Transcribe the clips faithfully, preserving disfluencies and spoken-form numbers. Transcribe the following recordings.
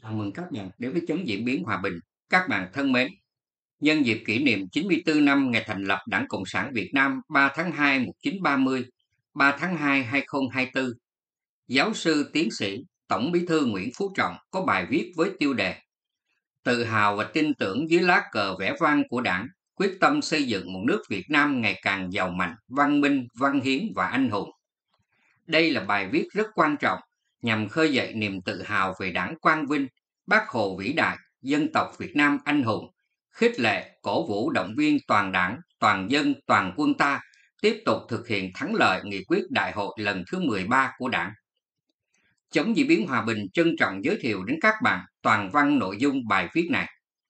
Chào mừng các bạn đến với Chấm Diễn biến Hòa bình. Các bạn thân mến, nhân dịp kỷ niệm chín mươi tư năm ngày thành lập Đảng Cộng sản Việt Nam ba tháng hai một nghìn chín trăm ba mươi, ba tháng hai năm hai nghìn không trăm hai mươi tư, giáo sư tiến sĩ Tổng Bí thư Nguyễn Phú Trọng có bài viết với tiêu đề Tự hào và tin tưởng dưới lá cờ vẻ vang của Đảng, quyết tâm xây dựng một nước Việt Nam ngày càng giàu mạnh, văn minh, văn hiến và anh hùng. Đây là bài viết rất quan trọng nhằm khơi dậy niềm tự hào về Đảng quang vinh, Bác Hồ vĩ đại, dân tộc Việt Nam anh hùng, khích lệ, cổ vũ động viên toàn Đảng, toàn dân, toàn quân ta tiếp tục thực hiện thắng lợi nghị quyết đại hội lần thứ mười ba của Đảng. Chống diễn biến hòa bình trân trọng giới thiệu đến các bạn toàn văn nội dung bài viết này.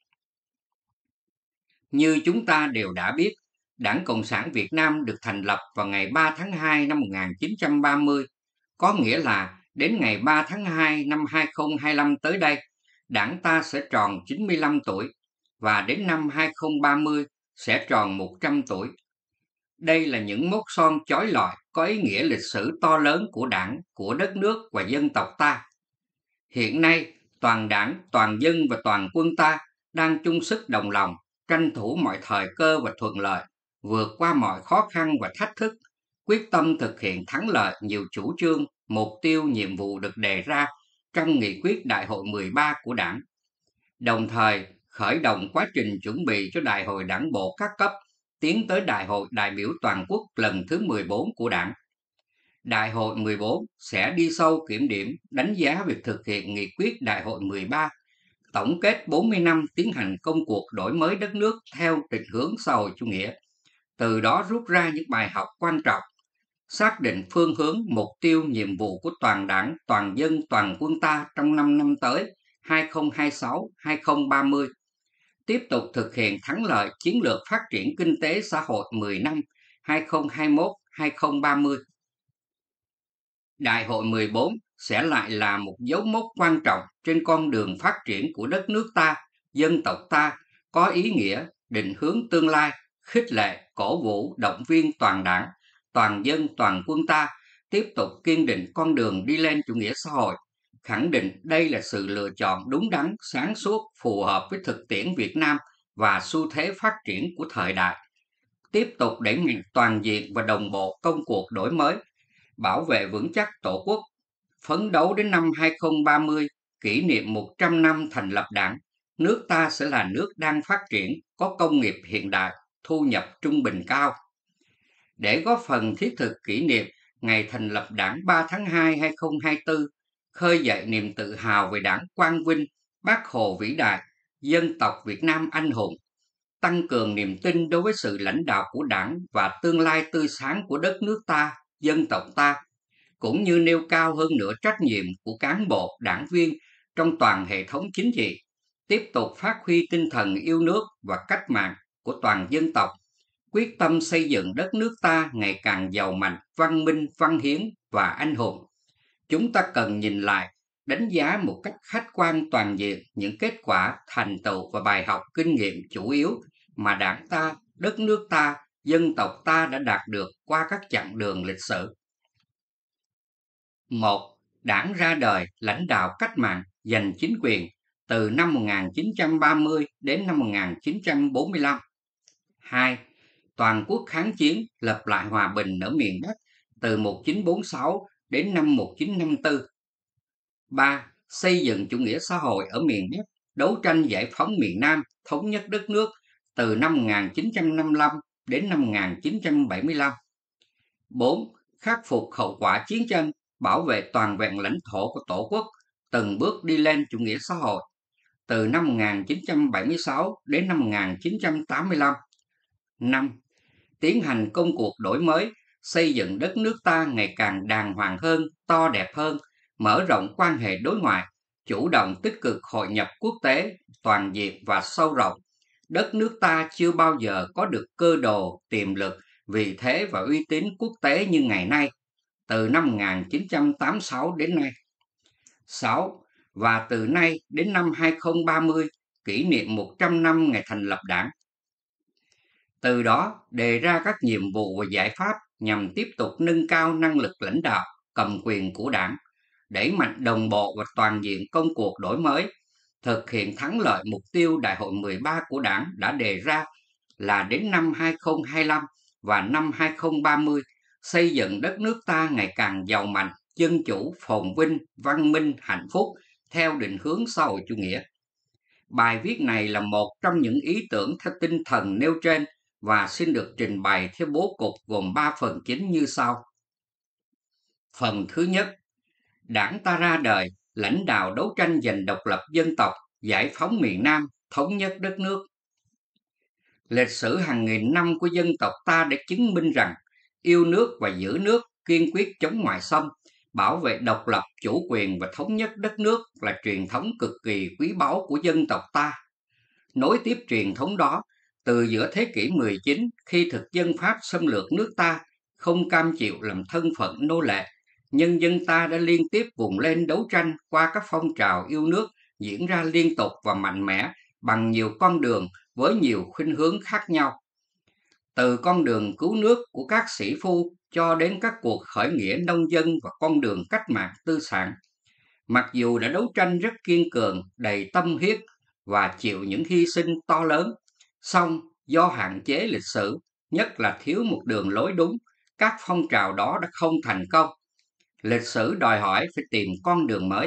Như chúng ta đều đã biết, Đảng Cộng sản Việt Nam được thành lập vào ngày ba tháng hai năm một nghìn chín trăm ba mươi, có nghĩa là đến ngày ba tháng hai năm hai nghìn không trăm hai mươi lăm tới đây, Đảng ta sẽ tròn chín mươi lăm tuổi và đến năm hai nghìn không trăm ba mươi sẽ tròn một trăm tuổi. Đây là những mốc son chói lọi có ý nghĩa lịch sử to lớn của Đảng, của đất nước và dân tộc ta. Hiện nay, toàn Đảng, toàn dân và toàn quân ta đang chung sức đồng lòng, tranh thủ mọi thời cơ và thuận lợi, vượt qua mọi khó khăn và thách thức, quyết tâm thực hiện thắng lợi nhiều chủ trương, mục tiêu, nhiệm vụ được đề ra trong nghị quyết đại hội mười ba của Đảng. Đồng thời, khởi động quá trình chuẩn bị cho đại hội đảng bộ các cấp, tiến tới đại hội đại biểu toàn quốc lần thứ mười bốn của Đảng. Đại hội mười bốn sẽ đi sâu kiểm điểm, đánh giá việc thực hiện nghị quyết đại hội mười ba, tổng kết bốn mươi năm tiến hành công cuộc đổi mới đất nước theo định hướng xã hội chủ nghĩa, từ đó rút ra những bài học quan trọng, xác định phương hướng, mục tiêu, nhiệm vụ của toàn Đảng, toàn dân, toàn quân ta trong năm năm tới hai nghìn không trăm hai mươi sáu đến hai nghìn không trăm ba mươi, tiếp tục thực hiện thắng lợi chiến lược phát triển kinh tế xã hội mười năm hai nghìn không trăm hai mươi mốt đến hai nghìn không trăm ba mươi. Đại hội mười bốn sẽ lại là một dấu mốc quan trọng trên con đường phát triển của đất nước ta, dân tộc ta, có ý nghĩa, định hướng tương lai, khích lệ, cổ vũ, động viên toàn Đảng, toàn dân, toàn quân ta tiếp tục kiên định con đường đi lên chủ nghĩa xã hội, khẳng định đây là sự lựa chọn đúng đắn, sáng suốt, phù hợp với thực tiễn Việt Nam và xu thế phát triển của thời đại. Tiếp tục đẩy mạnh toàn diện và đồng bộ công cuộc đổi mới, bảo vệ vững chắc Tổ quốc, phấn đấu đến năm hai nghìn không trăm ba mươi, kỷ niệm một trăm năm thành lập Đảng, nước ta sẽ là nước đang phát triển, có công nghiệp hiện đại, thu nhập trung bình cao. Để góp phần thiết thực kỷ niệm ngày thành lập Đảng ba tháng hai năm hai nghìn không trăm hai mươi tư, khơi dậy niềm tự hào về Đảng quang vinh, Bác Hồ vĩ đại, dân tộc Việt Nam anh hùng, tăng cường niềm tin đối với sự lãnh đạo của Đảng và tương lai tươi sáng của đất nước ta, dân tộc ta, cũng như nêu cao hơn nữa trách nhiệm của cán bộ, đảng viên trong toàn hệ thống chính trị, tiếp tục phát huy tinh thần yêu nước và cách mạng của toàn dân tộc, quyết tâm xây dựng đất nước ta ngày càng giàu mạnh, văn minh, văn hiến và anh hùng. Chúng ta cần nhìn lại, đánh giá một cách khách quan toàn diện những kết quả, thành tựu và bài học kinh nghiệm chủ yếu mà Đảng ta, đất nước ta, dân tộc ta đã đạt được qua các chặng đường lịch sử. một. Đảng ra đời, lãnh đạo cách mạng, giành chính quyền từ năm một nghìn chín trăm ba mươi đến năm một nghìn chín trăm bốn mươi lăm. hai. Toàn quốc kháng chiến, lập lại hòa bình ở miền Bắc từ một nghìn chín trăm bốn mươi sáu đến năm một nghìn chín trăm năm mươi tư. ba. Xây dựng chủ nghĩa xã hội ở miền Bắc, đấu tranh giải phóng miền Nam, thống nhất đất nước từ năm một nghìn chín trăm năm mươi lăm đến năm một nghìn chín trăm bảy mươi lăm. bốn. Khắc phục hậu quả chiến tranh, bảo vệ toàn vẹn lãnh thổ của Tổ quốc, từng bước đi lên chủ nghĩa xã hội từ năm một nghìn chín trăm bảy mươi sáu đến năm một nghìn chín trăm tám mươi lăm. năm. Tiến hành công cuộc đổi mới, xây dựng đất nước ta ngày càng đàng hoàng hơn, to đẹp hơn, mở rộng quan hệ đối ngoại, chủ động tích cực hội nhập quốc tế, toàn diện và sâu rộng. Đất nước ta chưa bao giờ có được cơ đồ, tiềm lực, vị thế và uy tín quốc tế như ngày nay, từ năm một nghìn chín trăm tám mươi sáu đến nay. sáu. Và từ nay đến năm hai nghìn không trăm ba mươi, kỷ niệm một trăm năm ngày thành lập Đảng. Từ đó đề ra các nhiệm vụ và giải pháp nhằm tiếp tục nâng cao năng lực lãnh đạo, cầm quyền của Đảng, đẩy mạnh đồng bộ và toàn diện công cuộc đổi mới, thực hiện thắng lợi mục tiêu Đại hội mười ba của Đảng đã đề ra là đến năm hai không hai lăm và năm hai không ba mươi xây dựng đất nước ta ngày càng giàu mạnh, dân chủ, phồn vinh, văn minh, hạnh phúc theo định hướng xã hội chủ nghĩa. Bài viết này là một trong những ý tưởng theo tinh thần nêu trên và xin được trình bày theo bố cục gồm ba phần chính như sau. Phần thứ nhất, Đảng ta ra đời, lãnh đạo đấu tranh giành độc lập dân tộc, giải phóng miền Nam, thống nhất đất nước. Lịch sử hàng nghìn năm của dân tộc ta đã chứng minh rằng yêu nước và giữ nước, kiên quyết chống ngoại xâm, bảo vệ độc lập, chủ quyền và thống nhất đất nước là truyền thống cực kỳ quý báu của dân tộc ta. Nối tiếp truyền thống đó, từ giữa thế kỷ mười chín, khi thực dân Pháp xâm lược nước ta, không cam chịu làm thân phận nô lệ, nhân dân ta đã liên tiếp vùng lên đấu tranh qua các phong trào yêu nước diễn ra liên tục và mạnh mẽ bằng nhiều con đường với nhiều khuynh hướng khác nhau. Từ con đường cứu nước của các sĩ phu cho đến các cuộc khởi nghĩa nông dân và con đường cách mạng tư sản. Mặc dù đã đấu tranh rất kiên cường, đầy tâm huyết và chịu những hy sinh to lớn, song do hạn chế lịch sử, nhất là thiếu một đường lối đúng, các phong trào đó đã không thành công. Lịch sử đòi hỏi phải tìm con đường mới.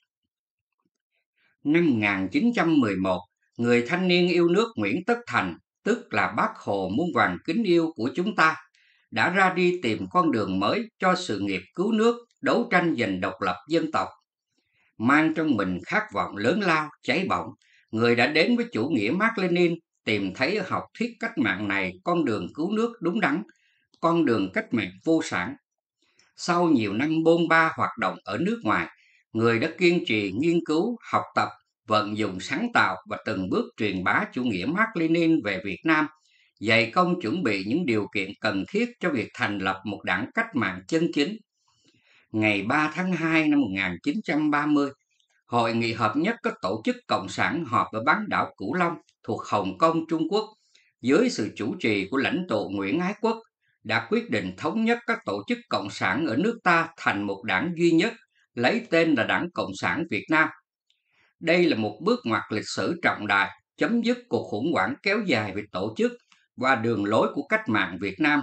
Năm một nghìn chín trăm mười một, người thanh niên yêu nước Nguyễn Tất Thành, tức là Bác Hồ muôn vàn kính yêu của chúng ta, đã ra đi tìm con đường mới cho sự nghiệp cứu nước, đấu tranh giành độc lập dân tộc. Mang trong mình khát vọng lớn lao, cháy bỏng, người đã đến với chủ nghĩa Mác Lênin, tìm thấy ở học thuyết cách mạng này con đường cứu nước đúng đắn, con đường cách mạng vô sản. Sau nhiều năm bôn ba hoạt động ở nước ngoài, người đã kiên trì nghiên cứu, học tập, vận dụng sáng tạo và từng bước truyền bá chủ nghĩa Mác Lênin về Việt Nam, dày công chuẩn bị những điều kiện cần thiết cho việc thành lập một đảng cách mạng chân chính. Ngày ba tháng hai năm một nghìn chín trăm ba mươi, Hội nghị hợp nhất các tổ chức cộng sản họp ở bán đảo Cửu Long thuộc Hồng Kông, Trung Quốc, dưới sự chủ trì của lãnh tụ Nguyễn Ái Quốc, đã quyết định thống nhất các tổ chức cộng sản ở nước ta thành một đảng duy nhất, lấy tên là Đảng Cộng sản Việt Nam. Đây là một bước ngoặt lịch sử trọng đại, chấm dứt cuộc khủng hoảng kéo dài về tổ chức và đường lối của cách mạng Việt Nam.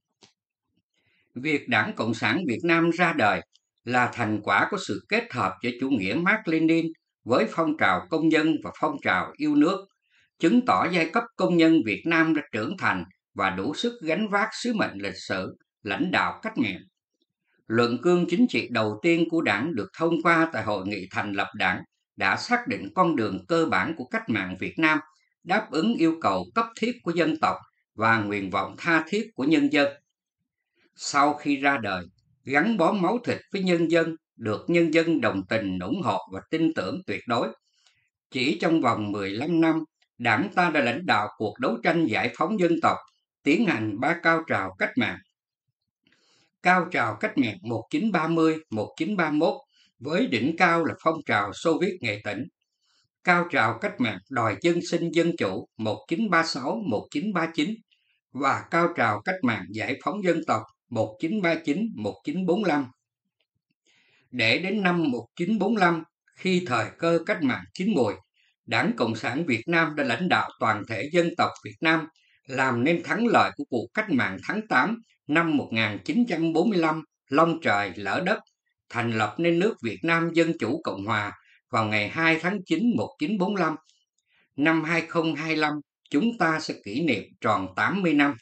Việc Đảng Cộng sản Việt Nam ra đời là thành quả của sự kết hợp giữa chủ nghĩa Mác Lênin với phong trào công nhân và phong trào yêu nước, chứng tỏ giai cấp công nhân Việt Nam đã trưởng thành và đủ sức gánh vác sứ mệnh lịch sử, lãnh đạo cách mạng. Luận cương chính trị đầu tiên của Đảng được thông qua tại Hội nghị thành lập Đảng đã xác định con đường cơ bản của cách mạng Việt Nam, đáp ứng yêu cầu cấp thiết của dân tộc và nguyện vọng tha thiết của nhân dân. Sau khi ra đời, gắn bó máu thịt với nhân dân, được nhân dân đồng tình, ủng hộ và tin tưởng tuyệt đối. Chỉ trong vòng mười lăm năm, Đảng ta đã lãnh đạo cuộc đấu tranh giải phóng dân tộc, tiến hành ba cao trào cách mạng. Cao trào cách mạng một nghìn chín trăm ba mươi đến một nghìn chín trăm ba mươi mốt với đỉnh cao là phong trào Xô Viết nghệ tỉnh. Cao trào cách mạng đòi dân sinh dân chủ một nghìn chín trăm ba mươi sáu đến một nghìn chín trăm ba mươi chín và cao trào cách mạng giải phóng dân tộc một nghìn chín trăm ba mươi chín đến một nghìn chín trăm bốn mươi lăm. Để đến năm một nghìn chín trăm bốn mươi lăm, khi thời cơ cách mạng chín mùi, Đảng Cộng sản Việt Nam đã lãnh đạo toàn thể dân tộc Việt Nam làm nên thắng lợi của cuộc cách mạng tháng tám năm một nghìn chín trăm bốn mươi lăm, long trời lỡ đất, thành lập nên nước Việt Nam Dân Chủ Cộng Hòa vào ngày hai tháng chín năm một nghìn chín trăm bốn mươi lăm. Năm hai không hai lăm, chúng ta sẽ kỷ niệm tròn tám mươi năm.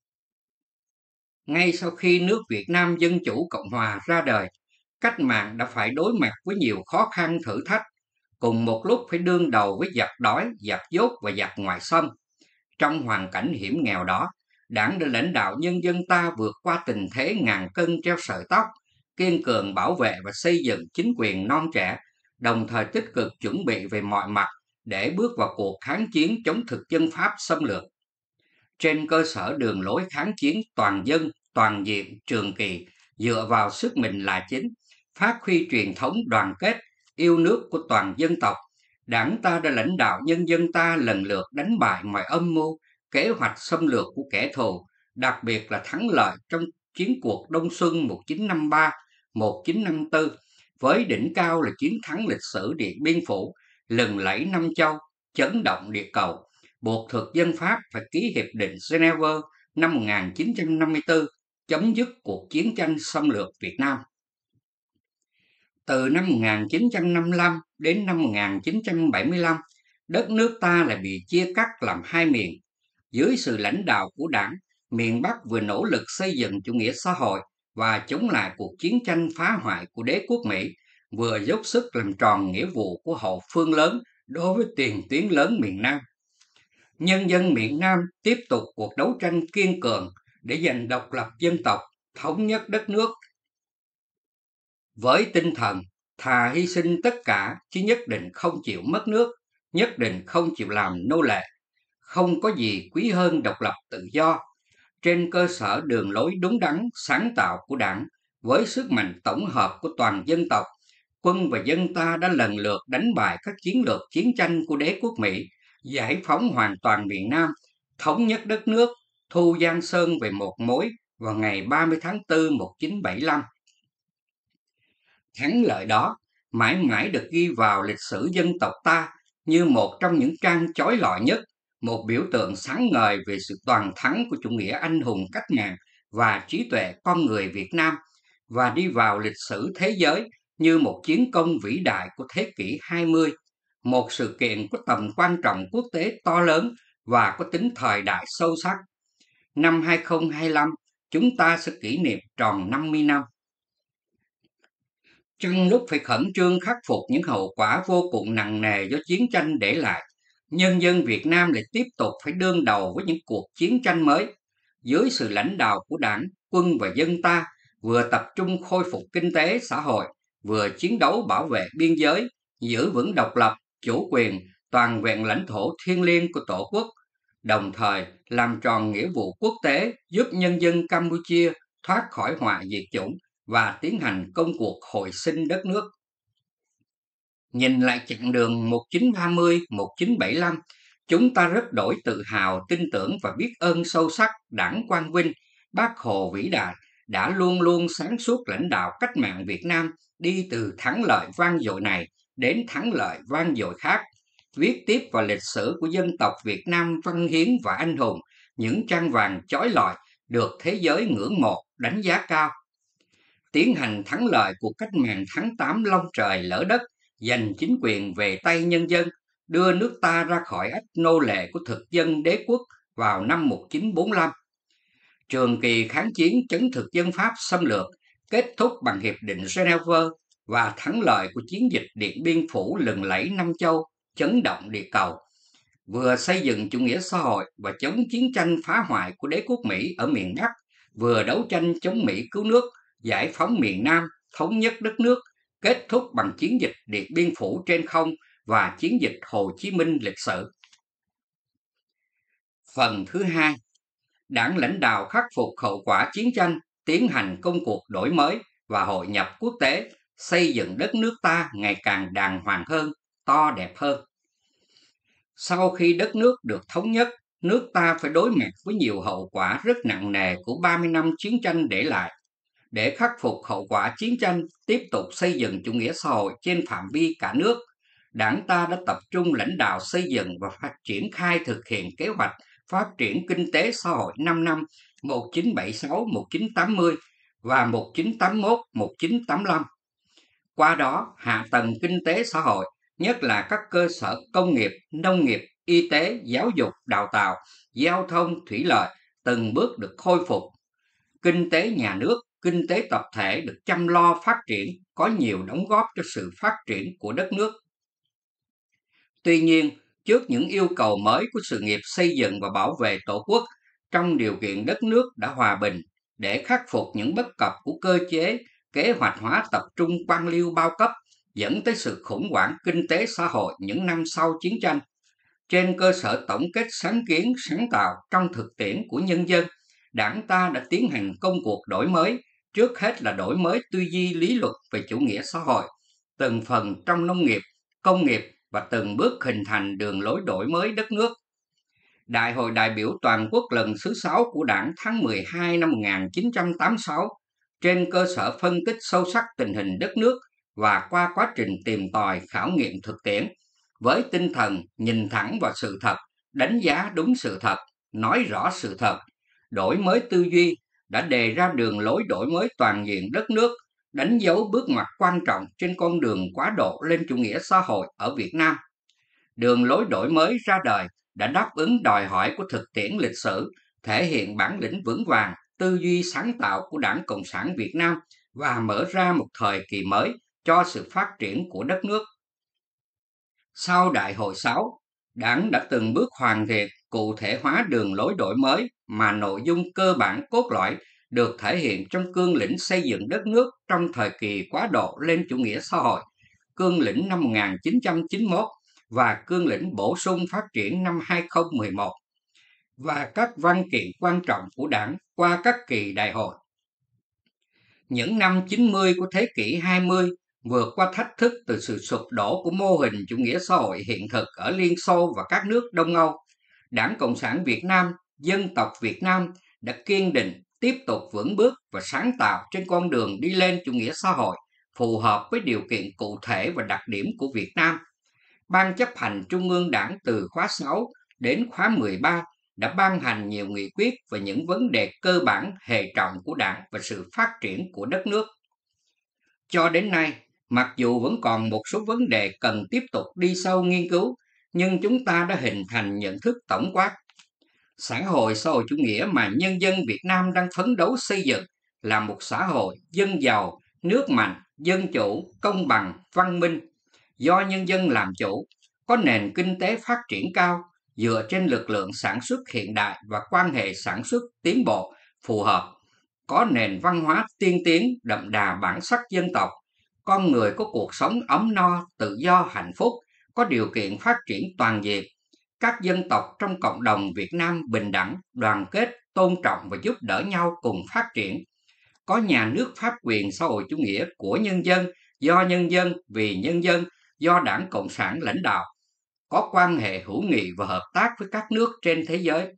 Ngay sau khi nước Việt Nam Dân Chủ Cộng Hòa ra đời, cách mạng đã phải đối mặt với nhiều khó khăn thử thách, cùng một lúc phải đương đầu với giặc đói, giặc dốt và giặc ngoại xâm. Trong hoàn cảnh hiểm nghèo đó, Đảng đã lãnh đạo nhân dân ta vượt qua tình thế ngàn cân treo sợi tóc, kiên cường bảo vệ và xây dựng chính quyền non trẻ, đồng thời tích cực chuẩn bị về mọi mặt để bước vào cuộc kháng chiến chống thực dân Pháp xâm lược. Trên cơ sở đường lối kháng chiến toàn dân, toàn diện, trường kỳ, dựa vào sức mình là chính, phát huy truyền thống đoàn kết, yêu nước của toàn dân tộc, Đảng ta đã lãnh đạo nhân dân ta lần lượt đánh bại mọi âm mưu, kế hoạch xâm lược của kẻ thù, đặc biệt là thắng lợi trong chiến cuộc Đông Xuân một nghìn chín trăm năm mươi ba, một nghìn chín trăm năm mươi tư, với đỉnh cao là chiến thắng lịch sử Điện Biên Phủ, lừng lẫy năm châu, chấn động địa cầu, buộc thực dân Pháp phải ký hiệp định Geneva năm một nghìn chín trăm năm mươi tư, chấm dứt cuộc chiến tranh xâm lược Việt Nam. Từ năm một nghìn chín trăm năm mươi lăm đến năm một nghìn chín trăm bảy mươi lăm, đất nước ta lại bị chia cắt làm hai miền. Dưới sự lãnh đạo của Đảng, miền Bắc vừa nỗ lực xây dựng chủ nghĩa xã hội và chống lại cuộc chiến tranh phá hoại của đế quốc Mỹ, vừa dốc sức làm tròn nghĩa vụ của hậu phương lớn đối với tiền tuyến lớn miền Nam. Nhân dân miền Nam tiếp tục cuộc đấu tranh kiên cường để giành độc lập dân tộc, thống nhất đất nước. Với tinh thần thà hy sinh tất cả chứ nhất định không chịu mất nước, nhất định không chịu làm nô lệ, không có gì quý hơn độc lập tự do. Trên cơ sở đường lối đúng đắn, sáng tạo của Đảng, với sức mạnh tổng hợp của toàn dân tộc, quân và dân ta đã lần lượt đánh bại các chiến lược chiến tranh của đế quốc Mỹ, giải phóng hoàn toàn miền Nam, thống nhất đất nước, thu Giang Sơn về một mối vào ngày ba mươi tháng tư một nghìn chín trăm bảy mươi lăm. Thắng lợi đó mãi mãi được ghi vào lịch sử dân tộc ta như một trong những trang chói lọi nhất, một biểu tượng sáng ngời về sự toàn thắng của chủ nghĩa anh hùng cách mạng và trí tuệ con người Việt Nam, và đi vào lịch sử thế giới như một chiến công vĩ đại của thế kỷ hai mươi, một sự kiện có tầm quan trọng quốc tế to lớn và có tính thời đại sâu sắc. Năm hai không hai lăm, chúng ta sẽ kỷ niệm tròn năm mươi năm. Trong lúc phải khẩn trương khắc phục những hậu quả vô cùng nặng nề do chiến tranh để lại, nhân dân Việt Nam lại tiếp tục phải đương đầu với những cuộc chiến tranh mới. Dưới sự lãnh đạo của Đảng, quân và dân ta vừa tập trung khôi phục kinh tế xã hội, vừa chiến đấu bảo vệ biên giới, giữ vững độc lập, chủ quyền, toàn vẹn lãnh thổ thiêng liêng của Tổ quốc, đồng thời làm tròn nghĩa vụ quốc tế giúp nhân dân Campuchia thoát khỏi họa diệt chủng và tiến hành công cuộc hồi sinh đất nước. Nhìn lại chặng đường một nghìn chín trăm ba mươi đến một nghìn chín trăm bảy mươi lăm, chúng ta rất đổi tự hào, tin tưởng và biết ơn sâu sắc Đảng Quang Vinh, Bác Hồ vĩ đại đã luôn luôn sáng suốt lãnh đạo cách mạng Việt Nam đi từ thắng lợi vang dội này đến thắng lợi vang dội khác, viết tiếp vào lịch sử của dân tộc Việt Nam văn hiến và anh hùng những trang vàng chói lọi được thế giới ngưỡng mộ, đánh giá cao. Tiến hành thắng lợi cuộc cách mạng tháng tám long trời lỡ đất, giành chính quyền về tay nhân dân, đưa nước ta ra khỏi ách nô lệ của thực dân đế quốc vào năm một nghìn chín trăm bốn mươi lăm. Trường kỳ kháng chiến chống thực dân Pháp xâm lược kết thúc bằng Hiệp định Geneva và thắng lợi của chiến dịch Điện Biên Phủ lừng lẫy năm châu, chấn động địa cầu. Vừa xây dựng chủ nghĩa xã hội và chống chiến tranh phá hoại của đế quốc Mỹ ở miền Bắc, vừa đấu tranh chống Mỹ cứu nước, giải phóng miền Nam, thống nhất đất nước, kết thúc bằng chiến dịch Điện Biên Phủ trên không và chiến dịch Hồ Chí Minh lịch sử. Phần thứ hai, Đảng lãnh đạo khắc phục hậu quả chiến tranh, tiến hành công cuộc đổi mới và hội nhập quốc tế, xây dựng đất nước ta ngày càng đàng hoàng hơn, to đẹp hơn. Sau khi đất nước được thống nhất, nước ta phải đối mặt với nhiều hậu quả rất nặng nề của ba mươi năm chiến tranh để lại. Để khắc phục hậu quả chiến tranh, tiếp tục xây dựng chủ nghĩa xã hội trên phạm vi cả nước, Đảng ta đã tập trung lãnh đạo xây dựng và phát triển khai thực hiện kế hoạch phát triển kinh tế xã hội năm năm một nghìn chín trăm bảy mươi sáu đến một nghìn chín trăm tám mươi và một nghìn chín trăm tám mươi mốt đến một nghìn chín trăm tám mươi lăm. Qua đó, hạ tầng kinh tế xã hội, nhất là các cơ sở công nghiệp, nông nghiệp, y tế, giáo dục, đào tạo, giao thông, thủy lợi từng bước được khôi phục. Kinh tế nhà nước, kinh tế tập thể được chăm lo phát triển, có nhiều đóng góp cho sự phát triển của đất nước. Tuy nhiên, trước những yêu cầu mới của sự nghiệp xây dựng và bảo vệ Tổ quốc trong điều kiện đất nước đã hòa bình, để khắc phục những bất cập của cơ chế kế hoạch hóa tập trung quan liêu bao cấp dẫn tới sự khủng hoảng kinh tế xã hội những năm sau chiến tranh. Trên cơ sở tổng kết sáng kiến sáng tạo trong thực tiễn của nhân dân, Đảng ta đã tiến hành công cuộc đổi mới, trước hết là đổi mới tư duy lý luận về chủ nghĩa xã hội, từng phần trong nông nghiệp, công nghiệp và từng bước hình thành đường lối đổi mới đất nước. Đại hội đại biểu toàn quốc lần thứ sáu của Đảng tháng mười hai năm một nghìn chín trăm tám mươi sáu, trên cơ sở phân tích sâu sắc tình hình đất nước và qua quá trình tìm tòi khảo nghiệm thực tiễn, với tinh thần nhìn thẳng vào sự thật, đánh giá đúng sự thật, nói rõ sự thật, đổi mới tư duy, đã đề ra đường lối đổi mới toàn diện đất nước, đánh dấu bước ngoặt quan trọng trên con đường quá độ lên chủ nghĩa xã hội ở Việt Nam. Đường lối đổi mới ra đời đã đáp ứng đòi hỏi của thực tiễn lịch sử, thể hiện bản lĩnh vững vàng, tư duy sáng tạo của Đảng Cộng sản Việt Nam và mở ra một thời kỳ mới cho sự phát triển của đất nước. Sau Đại hội sáu, Đảng đã từng bước hoàn thiện, cụ thể hóa đường lối đổi mới mà nội dung cơ bản cốt lõi được thể hiện trong cương lĩnh xây dựng đất nước trong thời kỳ quá độ lên chủ nghĩa xã hội, cương lĩnh năm một nghìn chín trăm chín mươi mốt và cương lĩnh bổ sung phát triển năm hai không một một, và các văn kiện quan trọng của Đảng qua các kỳ đại hội. Những năm chín mươi của thế kỷ hai mươi vượt qua thách thức từ sự sụp đổ của mô hình chủ nghĩa xã hội hiện thực ở Liên Xô và các nước Đông Âu, Đảng Cộng sản Việt Nam, dân tộc Việt Nam đã kiên định tiếp tục vững bước và sáng tạo trên con đường đi lên chủ nghĩa xã hội, phù hợp với điều kiện cụ thể và đặc điểm của Việt Nam. Ban chấp hành Trung ương Đảng từ khóa sáu đến khóa mười ba đã ban hành nhiều nghị quyết về những vấn đề cơ bản hệ trọng của Đảng và sự phát triển của đất nước. Cho đến nay, mặc dù vẫn còn một số vấn đề cần tiếp tục đi sâu nghiên cứu, nhưng chúng ta đã hình thành nhận thức tổng quát. Xã hội xã hội chủ nghĩa mà nhân dân Việt Nam đang phấn đấu xây dựng là một xã hội dân giàu, nước mạnh, dân chủ, công bằng, văn minh, do nhân dân làm chủ, có nền kinh tế phát triển cao, dựa trên lực lượng sản xuất hiện đại và quan hệ sản xuất tiến bộ, phù hợp, có nền văn hóa tiên tiến đậm đà bản sắc dân tộc, con người có cuộc sống ấm no, tự do, hạnh phúc, có điều kiện phát triển toàn diện, các dân tộc trong cộng đồng Việt Nam bình đẳng, đoàn kết, tôn trọng và giúp đỡ nhau cùng phát triển, có nhà nước pháp quyền xã hội chủ nghĩa của nhân dân, do nhân dân, vì nhân dân, do Đảng Cộng sản lãnh đạo, có quan hệ hữu nghị và hợp tác với các nước trên thế giới.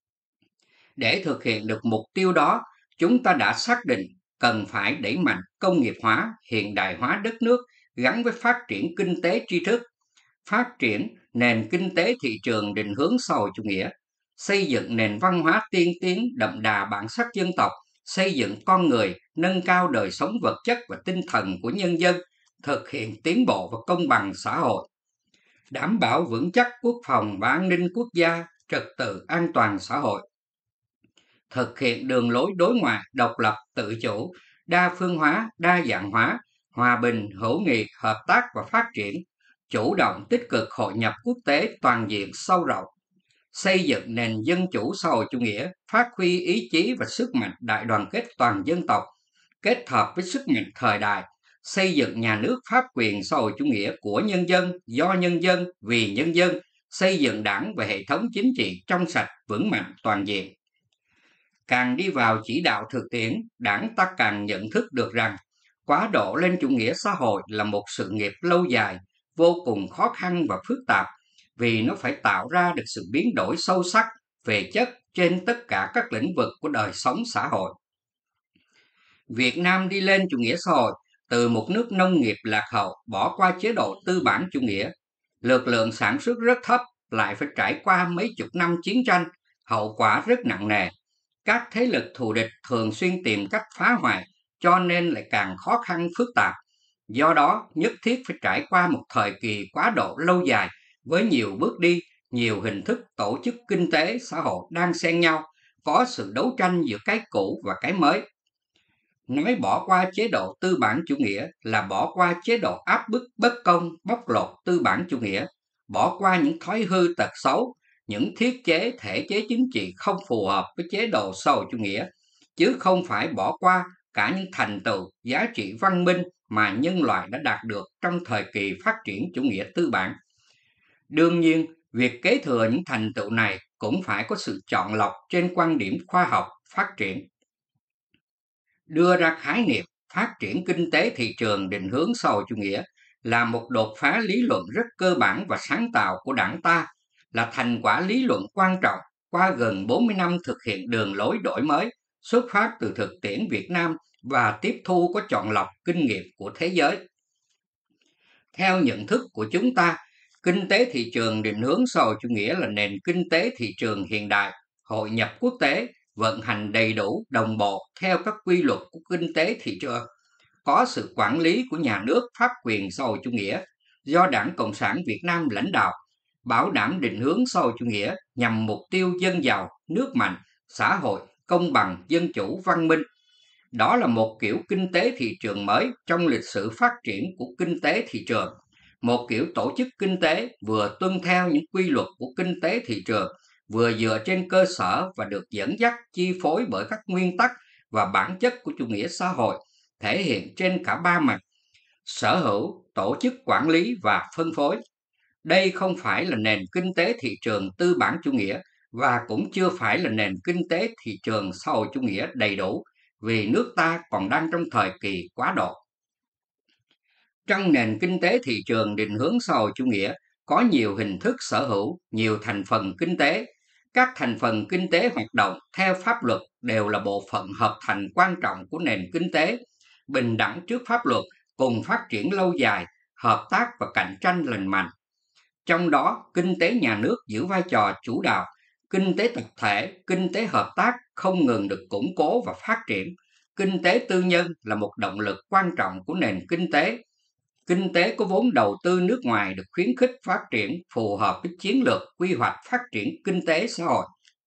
Để thực hiện được mục tiêu đó, chúng ta đã xác định cần phải đẩy mạnh công nghiệp hóa, hiện đại hóa đất nước gắn với phát triển kinh tế tri thức, phát triển nền kinh tế thị trường định hướng xã hội chủ nghĩa, xây dựng nền văn hóa tiên tiến đậm đà bản sắc dân tộc, xây dựng con người, nâng cao đời sống vật chất và tinh thần của nhân dân, thực hiện tiến bộ và công bằng xã hội, đảm bảo vững chắc quốc phòng và an ninh quốc gia, trật tự an toàn xã hội, thực hiện đường lối đối ngoại độc lập, tự chủ, đa phương hóa, đa dạng hóa, hòa bình, hữu nghị, hợp tác và phát triển, chủ động tích cực hội nhập quốc tế toàn diện sâu rộng, xây dựng nền dân chủ xã hội chủ nghĩa, phát huy ý chí và sức mạnh đại đoàn kết toàn dân tộc, kết hợp với sức mạnh thời đại, xây dựng nhà nước pháp quyền xã hội chủ nghĩa của nhân dân, do nhân dân, vì nhân dân, xây dựng đảng và hệ thống chính trị trong sạch, vững mạnh, toàn diện. Càng đi vào chỉ đạo thực tiễn, Đảng ta càng nhận thức được rằng quá độ lên chủ nghĩa xã hội là một sự nghiệp lâu dài, vô cùng khó khăn và phức tạp, vì nó phải tạo ra được sự biến đổi sâu sắc về chất trên tất cả các lĩnh vực của đời sống xã hội. Việt Nam đi lên chủ nghĩa xã hội từ một nước nông nghiệp lạc hậu, bỏ qua chế độ tư bản chủ nghĩa, lực lượng sản xuất rất thấp, lại phải trải qua mấy chục năm chiến tranh, hậu quả rất nặng nề. Các thế lực thù địch thường xuyên tìm cách phá hoại, cho nên lại càng khó khăn phức tạp. Do đó, nhất thiết phải trải qua một thời kỳ quá độ lâu dài với nhiều bước đi, nhiều hình thức tổ chức kinh tế, xã hội đang xen nhau, có sự đấu tranh giữa cái cũ và cái mới. Nói bỏ qua chế độ tư bản chủ nghĩa là bỏ qua chế độ áp bức bất công, bóc lột tư bản chủ nghĩa, bỏ qua những thói hư tật xấu, những thiết chế, thể chế chính trị không phù hợp với chế độ xã hội chủ nghĩa, chứ không phải bỏ qua cả những thành tựu, giá trị văn minh mà nhân loại đã đạt được trong thời kỳ phát triển chủ nghĩa tư bản. Đương nhiên, việc kế thừa những thành tựu này cũng phải có sự chọn lọc trên quan điểm khoa học phát triển. Đưa ra khái niệm phát triển kinh tế thị trường định hướng xã hội chủ nghĩa là một đột phá lý luận rất cơ bản và sáng tạo của Đảng ta, là thành quả lý luận quan trọng qua gần bốn mươi năm thực hiện đường lối đổi mới, xuất phát từ thực tiễn Việt Nam và tiếp thu có chọn lọc kinh nghiệm của thế giới. Theo nhận thức của chúng ta, Kinh tế thị trường định hướng xã hội chủ nghĩa là nền kinh tế thị trường hiện đại, hội nhập quốc tế, vận hành đầy đủ, đồng bộ theo các quy luật của kinh tế thị trường, có sự quản lý của nhà nước pháp quyền xã hội chủ nghĩa do Đảng Cộng sản Việt Nam lãnh đạo, bảo đảm định hướng xã hội chủ nghĩa nhằm mục tiêu dân giàu, nước mạnh, xã hội công bằng, dân chủ, văn minh. Đó là một kiểu kinh tế thị trường mới trong lịch sử phát triển của kinh tế thị trường, một kiểu tổ chức kinh tế vừa tuân theo những quy luật của kinh tế thị trường, vừa dựa trên cơ sở và được dẫn dắt chi phối bởi các nguyên tắc và bản chất của chủ nghĩa xã hội, thể hiện trên cả ba mặt: sở hữu, tổ chức quản lý và phân phối. Đây không phải là nền kinh tế thị trường tư bản chủ nghĩa và cũng chưa phải là nền kinh tế thị trường xã hội chủ nghĩa đầy đủ, vì nước ta còn đang trong thời kỳ quá độ. Trong nền kinh tế thị trường định hướng xã hội chủ nghĩa có nhiều hình thức sở hữu, nhiều thành phần kinh tế. Các thành phần kinh tế hoạt động theo pháp luật đều là bộ phận hợp thành quan trọng của nền kinh tế, bình đẳng trước pháp luật, cùng phát triển lâu dài, hợp tác và cạnh tranh lành mạnh. Trong đó, kinh tế nhà nước giữ vai trò chủ đạo, kinh tế tập thể, kinh tế hợp tác không ngừng được củng cố và phát triển. Kinh tế tư nhân là một động lực quan trọng của nền kinh tế. Kinh tế có vốn đầu tư nước ngoài được khuyến khích phát triển phù hợp với chiến lược quy hoạch phát triển kinh tế xã hội.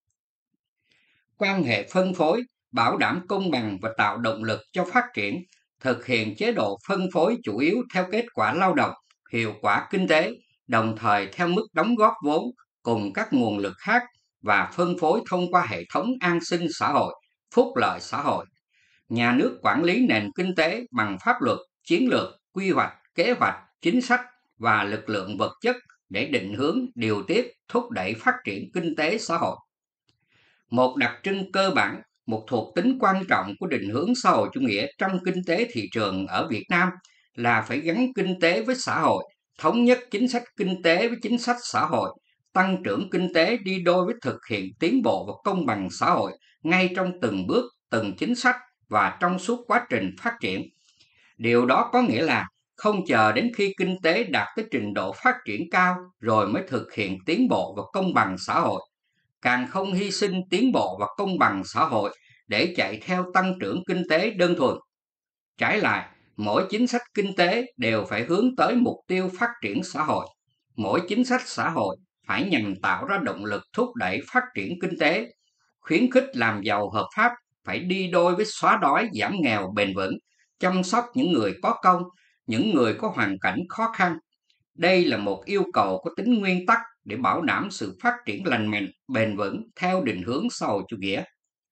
Quan hệ phân phối bảo đảm công bằng và tạo động lực cho phát triển, thực hiện chế độ phân phối chủ yếu theo kết quả lao động, hiệu quả kinh tế, đồng thời theo mức đóng góp vốn cùng các nguồn lực khác, và phân phối thông qua hệ thống an sinh xã hội, phúc lợi xã hội. Nhà nước quản lý nền kinh tế bằng pháp luật, chiến lược, quy hoạch, kế hoạch, chính sách và lực lượng vật chất để định hướng, điều tiết, thúc đẩy phát triển kinh tế xã hội. Một đặc trưng cơ bản, một thuộc tính quan trọng của định hướng xã hội chủ nghĩa trong kinh tế thị trường ở Việt Nam là phải gắn kinh tế với xã hội, thống nhất chính sách kinh tế với chính sách xã hội, tăng trưởng kinh tế đi đôi với thực hiện tiến bộ và công bằng xã hội ngay trong từng bước, từng chính sách và trong suốt quá trình phát triển. Điều đó có nghĩa là không chờ đến khi kinh tế đạt tới trình độ phát triển cao rồi mới thực hiện tiến bộ và công bằng xã hội, càng không hy sinh tiến bộ và công bằng xã hội để chạy theo tăng trưởng kinh tế đơn thuần. Trái lại, mỗi chính sách kinh tế đều phải hướng tới mục tiêu phát triển xã hội. Mỗi chính sách xã hội phải nhằm tạo ra động lực thúc đẩy phát triển kinh tế, khuyến khích làm giàu hợp pháp, phải đi đôi với xóa đói giảm nghèo bền vững, chăm sóc những người có công, những người có hoàn cảnh khó khăn. Đây là một yêu cầu có tính nguyên tắc để bảo đảm sự phát triển lành mạnh, bền vững theo định hướng xã hội chủ nghĩa.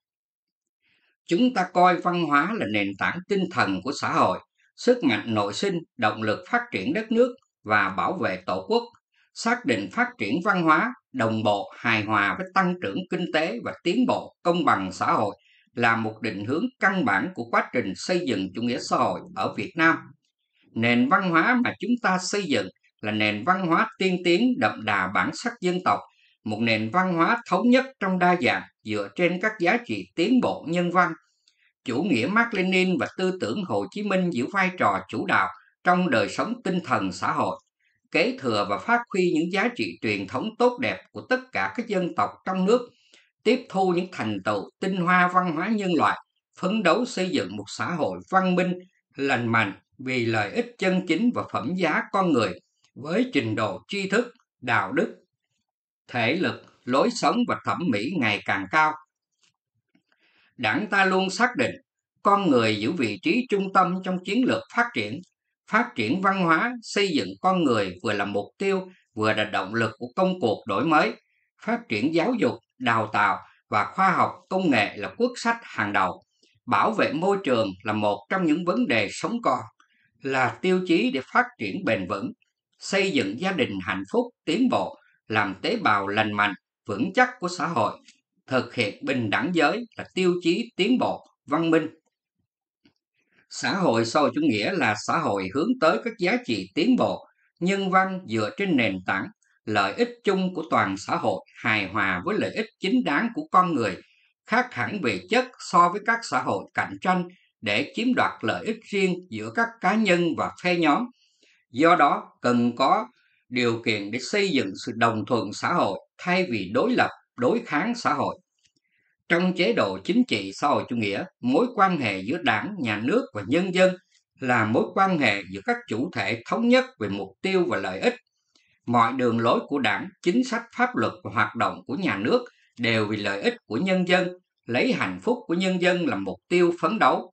Chúng ta coi văn hóa là nền tảng tinh thần của xã hội, sức mạnh nội sinh, động lực phát triển đất nước và bảo vệ tổ quốc. Xác định phát triển văn hóa đồng bộ, hài hòa với tăng trưởng kinh tế và tiến bộ công bằng xã hội là một định hướng căn bản của quá trình xây dựng chủ nghĩa xã hội ở Việt Nam. Nền văn hóa mà chúng ta xây dựng là nền văn hóa tiên tiến đậm đà bản sắc dân tộc, một nền văn hóa thống nhất trong đa dạng dựa trên các giá trị tiến bộ nhân văn. Chủ nghĩa Mác Lênin và tư tưởng Hồ Chí Minh giữ vai trò chủ đạo trong đời sống tinh thần xã hội, kế thừa và phát huy những giá trị truyền thống tốt đẹp của tất cả các dân tộc trong nước, tiếp thu những thành tựu tinh hoa văn hóa nhân loại, phấn đấu xây dựng một xã hội văn minh, lành mạnh vì lợi ích chân chính và phẩm giá con người, với trình độ tri thức, đạo đức, thể lực, lối sống và thẩm mỹ ngày càng cao. Đảng ta luôn xác định con người giữ vị trí trung tâm trong chiến lược phát triển. Phát triển văn hóa, xây dựng con người vừa là mục tiêu, vừa là động lực của công cuộc đổi mới. Phát triển giáo dục, đào tạo và khoa học công nghệ là quốc sách hàng đầu. Bảo vệ môi trường là một trong những vấn đề sống còn, là tiêu chí để phát triển bền vững. Xây dựng gia đình hạnh phúc, tiến bộ, làm tế bào lành mạnh, vững chắc của xã hội. Thực hiện bình đẳng giới là tiêu chí tiến bộ, văn minh. Xã hội xã hội chủ nghĩa là xã hội hướng tới các giá trị tiến bộ, nhân văn dựa trên nền tảng lợi ích chung của toàn xã hội hài hòa với lợi ích chính đáng của con người, khác hẳn về chất so với các xã hội cạnh tranh để chiếm đoạt lợi ích riêng giữa các cá nhân và phe nhóm. Do đó, cần có điều kiện để xây dựng sự đồng thuận xã hội thay vì đối lập, đối kháng xã hội. Trong chế độ chính trị xã hội chủ nghĩa, mối quan hệ giữa đảng, nhà nước và nhân dân là mối quan hệ giữa các chủ thể thống nhất về mục tiêu và lợi ích. Mọi đường lối của đảng, chính sách pháp luật và hoạt động của nhà nước đều vì lợi ích của nhân dân, lấy hạnh phúc của nhân dân làm mục tiêu phấn đấu.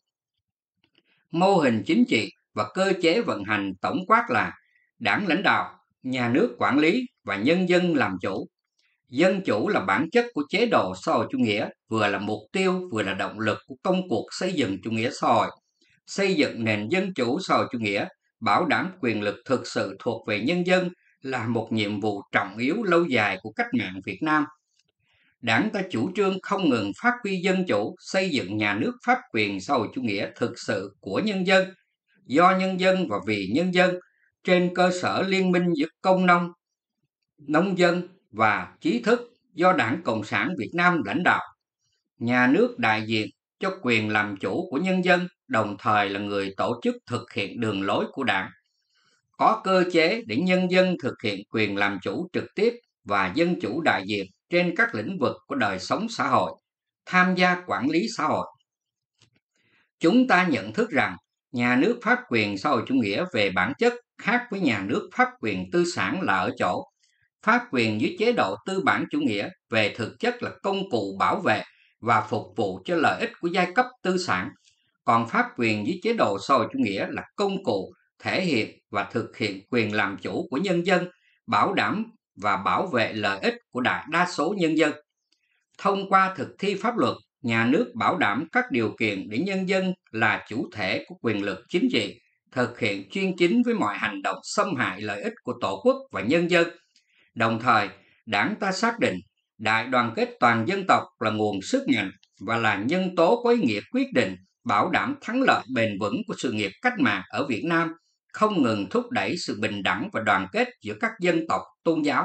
Mô hình chính trị và cơ chế vận hành tổng quát là đảng lãnh đạo, nhà nước quản lý và nhân dân làm chủ. Dân chủ là bản chất của chế độ xã hội chủ nghĩa, vừa là mục tiêu vừa là động lực của công cuộc xây dựng chủ nghĩa xã hội. Xây dựng nền dân chủ xã hội chủ nghĩa, bảo đảm quyền lực thực sự thuộc về nhân dân là một nhiệm vụ trọng yếu lâu dài của cách mạng Việt Nam. Đảng ta chủ trương không ngừng phát huy dân chủ, xây dựng nhà nước pháp quyền xã hội chủ nghĩa thực sự của nhân dân, do nhân dân và vì nhân dân, trên cơ sở liên minh giữa công nông, nông dân và trí thức do Đảng Cộng sản Việt Nam lãnh đạo. Nhà nước đại diện cho quyền làm chủ của nhân dân, đồng thời là người tổ chức thực hiện đường lối của Đảng. Có cơ chế để nhân dân thực hiện quyền làm chủ trực tiếp và dân chủ đại diện trên các lĩnh vực của đời sống xã hội, tham gia quản lý xã hội. Chúng ta nhận thức rằng nhà nước pháp quyền xã hội chủ nghĩa về bản chất khác với nhà nước pháp quyền tư sản là ở chỗ pháp quyền dưới chế độ tư bản chủ nghĩa về thực chất là công cụ bảo vệ và phục vụ cho lợi ích của giai cấp tư sản, còn pháp quyền dưới chế độ xã hội chủ nghĩa là công cụ thể hiện và thực hiện quyền làm chủ của nhân dân, bảo đảm và bảo vệ lợi ích của đại đa số nhân dân. Thông qua thực thi pháp luật, nhà nước bảo đảm các điều kiện để nhân dân là chủ thể của quyền lực chính trị, thực hiện chuyên chính với mọi hành động xâm hại lợi ích của Tổ quốc và nhân dân. Đồng thời, Đảng ta xác định đại đoàn kết toàn dân tộc là nguồn sức mạnh và là nhân tố có ý nghĩa quyết định bảo đảm thắng lợi bền vững của sự nghiệp cách mạng ở Việt Nam, không ngừng thúc đẩy sự bình đẳng và đoàn kết giữa các dân tộc, tôn giáo.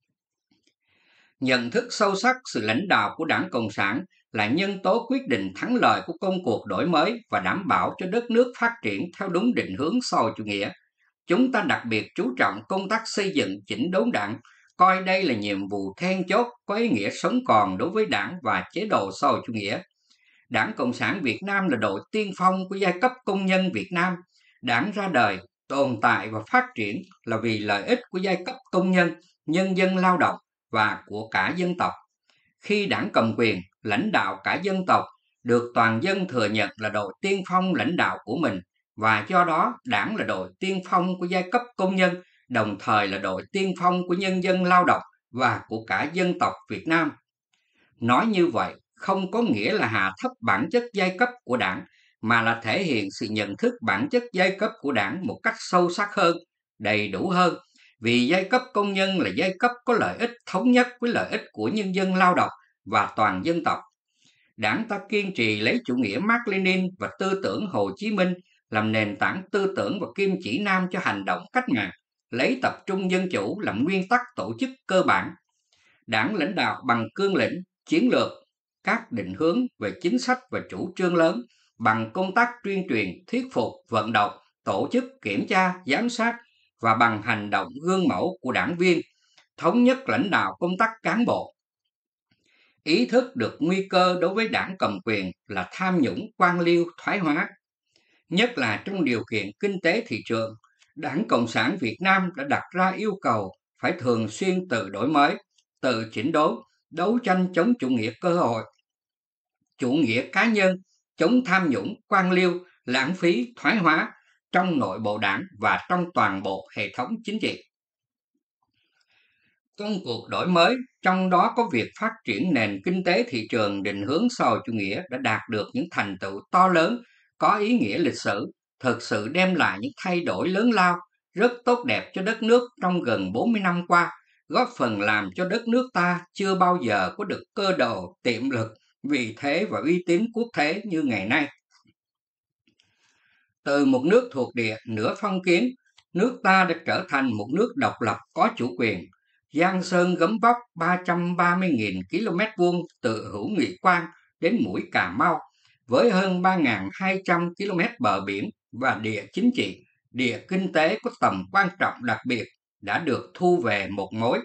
Nhận thức sâu sắc sự lãnh đạo của Đảng Cộng sản là nhân tố quyết định thắng lợi của công cuộc đổi mới và đảm bảo cho đất nước phát triển theo đúng định hướng xã hội chủ nghĩa. Chúng ta đặc biệt chú trọng công tác xây dựng chỉnh đốn Đảng, coi đây là nhiệm vụ then chốt có ý nghĩa sống còn đối với Đảng và chế độ xã hội chủ nghĩa. Đảng Cộng sản Việt Nam là đội tiên phong của giai cấp công nhân Việt Nam. Đảng ra đời, tồn tại và phát triển là vì lợi ích của giai cấp công nhân, nhân dân lao động và của cả dân tộc. Khi Đảng cầm quyền, lãnh đạo cả dân tộc, được toàn dân thừa nhận là đội tiên phong lãnh đạo của mình, và do đó Đảng là đội tiên phong của giai cấp công nhân, đồng thời là đội tiên phong của nhân dân lao động và của cả dân tộc Việt Nam. Nói như vậy không có nghĩa là hạ thấp bản chất giai cấp của Đảng, mà là thể hiện sự nhận thức bản chất giai cấp của Đảng một cách sâu sắc hơn, đầy đủ hơn, vì giai cấp công nhân là giai cấp có lợi ích thống nhất với lợi ích của nhân dân lao động và toàn dân tộc. Đảng ta kiên trì lấy chủ nghĩa Mác Lênin và tư tưởng Hồ Chí Minh làm nền tảng tư tưởng và kim chỉ nam cho hành động cách mạng, lấy tập trung dân chủ làm nguyên tắc tổ chức cơ bản. Đảng lãnh đạo bằng cương lĩnh, chiến lược, các định hướng về chính sách và chủ trương lớn, bằng công tác tuyên truyền, thuyết phục, vận động, tổ chức, kiểm tra, giám sát và bằng hành động gương mẫu của đảng viên, thống nhất lãnh đạo công tác cán bộ. Ý thức được nguy cơ đối với đảng cầm quyền là tham nhũng, quan liêu, thoái hóa. Nhất là trong điều kiện kinh tế thị trường, Đảng Cộng sản Việt Nam đã đặt ra yêu cầu phải thường xuyên tự đổi mới, tự chỉnh đốn, đấu tranh chống chủ nghĩa cơ hội, chủ nghĩa cá nhân, chống tham nhũng, quan liêu, lãng phí, thoái hóa trong nội bộ đảng và trong toàn bộ hệ thống chính trị. Công cuộc đổi mới, trong đó có việc phát triển nền kinh tế thị trường định hướng xã hội chủ nghĩa đã đạt được những thành tựu to lớn, có ý nghĩa lịch sử, thực sự đem lại những thay đổi lớn lao, rất tốt đẹp cho đất nước trong gần bốn mươi năm qua, góp phần làm cho đất nước ta chưa bao giờ có được cơ đồ, tiềm lực, vị thế và uy tín quốc tế như ngày nay. Từ một nước thuộc địa nửa phong kiến, nước ta đã trở thành một nước độc lập có chủ quyền. Giang sơn gấm vóc ba trăm ba mươi nghìn ki lô mét vuông từ Hữu Nghị Quan đến mũi Cà Mau, với hơn ba nghìn hai trăm ki lô mét bờ biển và địa chính trị, địa kinh tế có tầm quan trọng đặc biệt, đã được thu về một mối.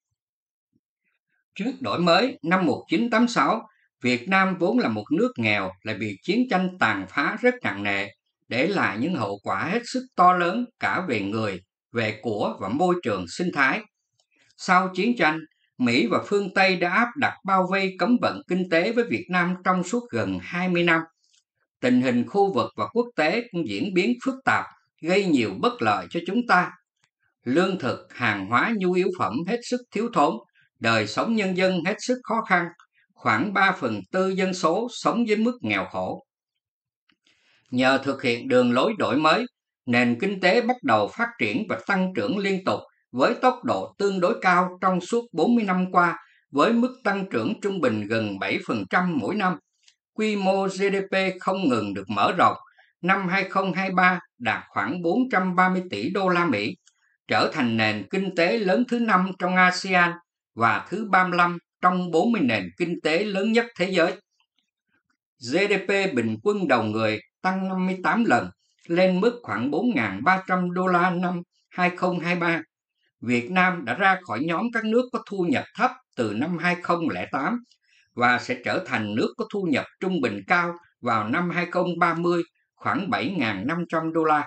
Trước đổi mới năm một nghìn chín trăm tám mươi sáu, Việt Nam vốn là một nước nghèo lại bị chiến tranh tàn phá rất nặng nề, để lại những hậu quả hết sức to lớn cả về người, về của và môi trường sinh thái. Sau chiến tranh, Mỹ và phương Tây đã áp đặt bao vây cấm vận kinh tế với Việt Nam trong suốt gần hai mươi năm. Tình hình khu vực và quốc tế cũng diễn biến phức tạp, gây nhiều bất lợi cho chúng ta. Lương thực, hàng hóa nhu yếu phẩm hết sức thiếu thốn, đời sống nhân dân hết sức khó khăn, khoảng ba phần tư dân số sống dưới mức nghèo khổ. Nhờ thực hiện đường lối đổi mới, nền kinh tế bắt đầu phát triển và tăng trưởng liên tục với tốc độ tương đối cao trong suốt bốn mươi năm qua, với mức tăng trưởng trung bình gần bảy phần trăm mỗi năm. Quy mô giê đê pê không ngừng được mở rộng, năm hai không hai ba đạt khoảng bốn trăm ba mươi tỷ đô la Mỹ, trở thành nền kinh tế lớn thứ năm trong a sê an và thứ ba mươi lăm trong bốn mươi nền kinh tế lớn nhất thế giới. giê đê pê bình quân đầu người tăng năm mươi tám lần, lên mức khoảng bốn nghìn ba trăm đô la năm hai không hai ba. Việt Nam đã ra khỏi nhóm các nước có thu nhập thấp từ năm hai không không tám và sẽ trở thành nước có thu nhập trung bình cao vào năm hai không ba mươi, khoảng bảy nghìn năm trăm đô la.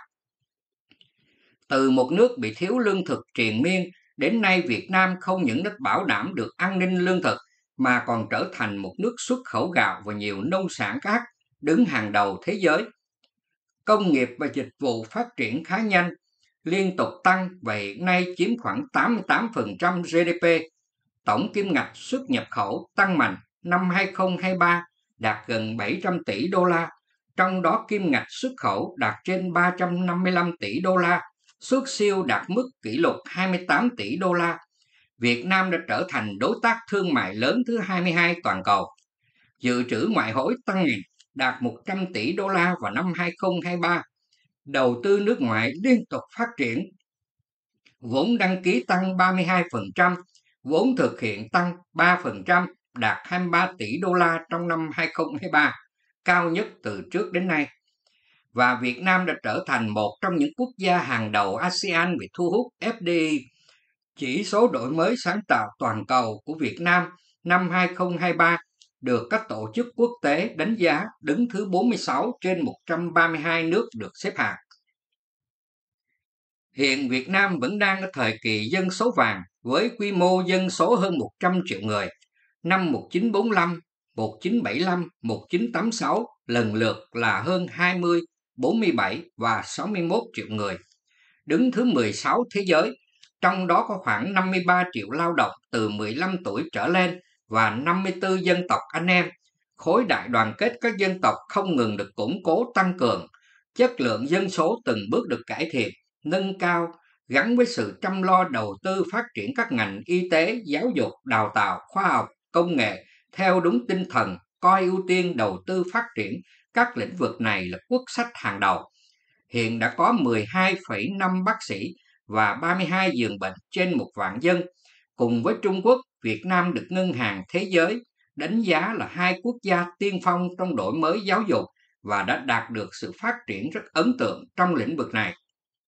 Từ một nước bị thiếu lương thực triền miên, đến nay Việt Nam không những đã bảo đảm được an ninh lương thực, mà còn trở thành một nước xuất khẩu gạo và nhiều nông sản khác, đứng hàng đầu thế giới. Công nghiệp và dịch vụ phát triển khá nhanh, liên tục tăng và hiện nay chiếm khoảng tám mươi tám phần trăm giê đê pê. Tổng kim ngạch xuất nhập khẩu tăng mạnh, năm hai không hai ba đạt gần bảy trăm tỷ đô la, trong đó kim ngạch xuất khẩu đạt trên ba trăm năm mươi lăm tỷ đô la, xuất siêu đạt mức kỷ lục hai mươi tám tỷ đô la. Việt Nam đã trở thành đối tác thương mại lớn thứ hai mươi hai toàn cầu. Dự trữ ngoại hối tăng mạnh, đạt một trăm tỷ đô la vào năm hai không hai ba. Đầu tư nước ngoài liên tục phát triển. Vốn đăng ký tăng ba mươi hai phần trăm, vốn thực hiện tăng ba phần trăm, đạt hai mươi ba tỷ đô la trong năm hai không hai ba, cao nhất từ trước đến nay. Và Việt Nam đã trở thành một trong những quốc gia hàng đầu a sê an về thu hút ép đê i. Chỉ số đổi mới sáng tạo toàn cầu của Việt Nam năm hai không hai ba được các tổ chức quốc tế đánh giá đứng thứ bốn mươi sáu trên một trăm ba mươi hai nước được xếp hạng. Hiện Việt Nam vẫn đang ở thời kỳ dân số vàng với quy mô dân số hơn một trăm triệu người. Năm một nghìn chín trăm bốn mươi lăm, một nghìn chín trăm bảy mươi lăm, một nghìn chín trăm tám mươi sáu lần lượt là hơn hai mươi, bốn mươi bảy và sáu mươi mốt triệu người. Đứng thứ mười sáu thế giới, trong đó có khoảng năm mươi ba triệu lao động từ mười lăm tuổi trở lên và năm mươi tư dân tộc anh em. Khối đại đoàn kết các dân tộc không ngừng được củng cố tăng cường, chất lượng dân số từng bước được cải thiện, nâng cao, gắn với sự chăm lo đầu tư phát triển các ngành y tế, giáo dục, đào tạo, khoa học, công nghệ, theo đúng tinh thần coi ưu tiên đầu tư phát triển các lĩnh vực này là quốc sách hàng đầu. Hiện đã có mười hai phẩy năm bác sĩ và ba mươi hai giường bệnh trên một vạn dân. Cùng với Trung Quốc, Việt Nam được Ngân hàng Thế giới đánh giá là hai quốc gia tiên phong trong đổi mới giáo dục và đã đạt được sự phát triển rất ấn tượng trong lĩnh vực này.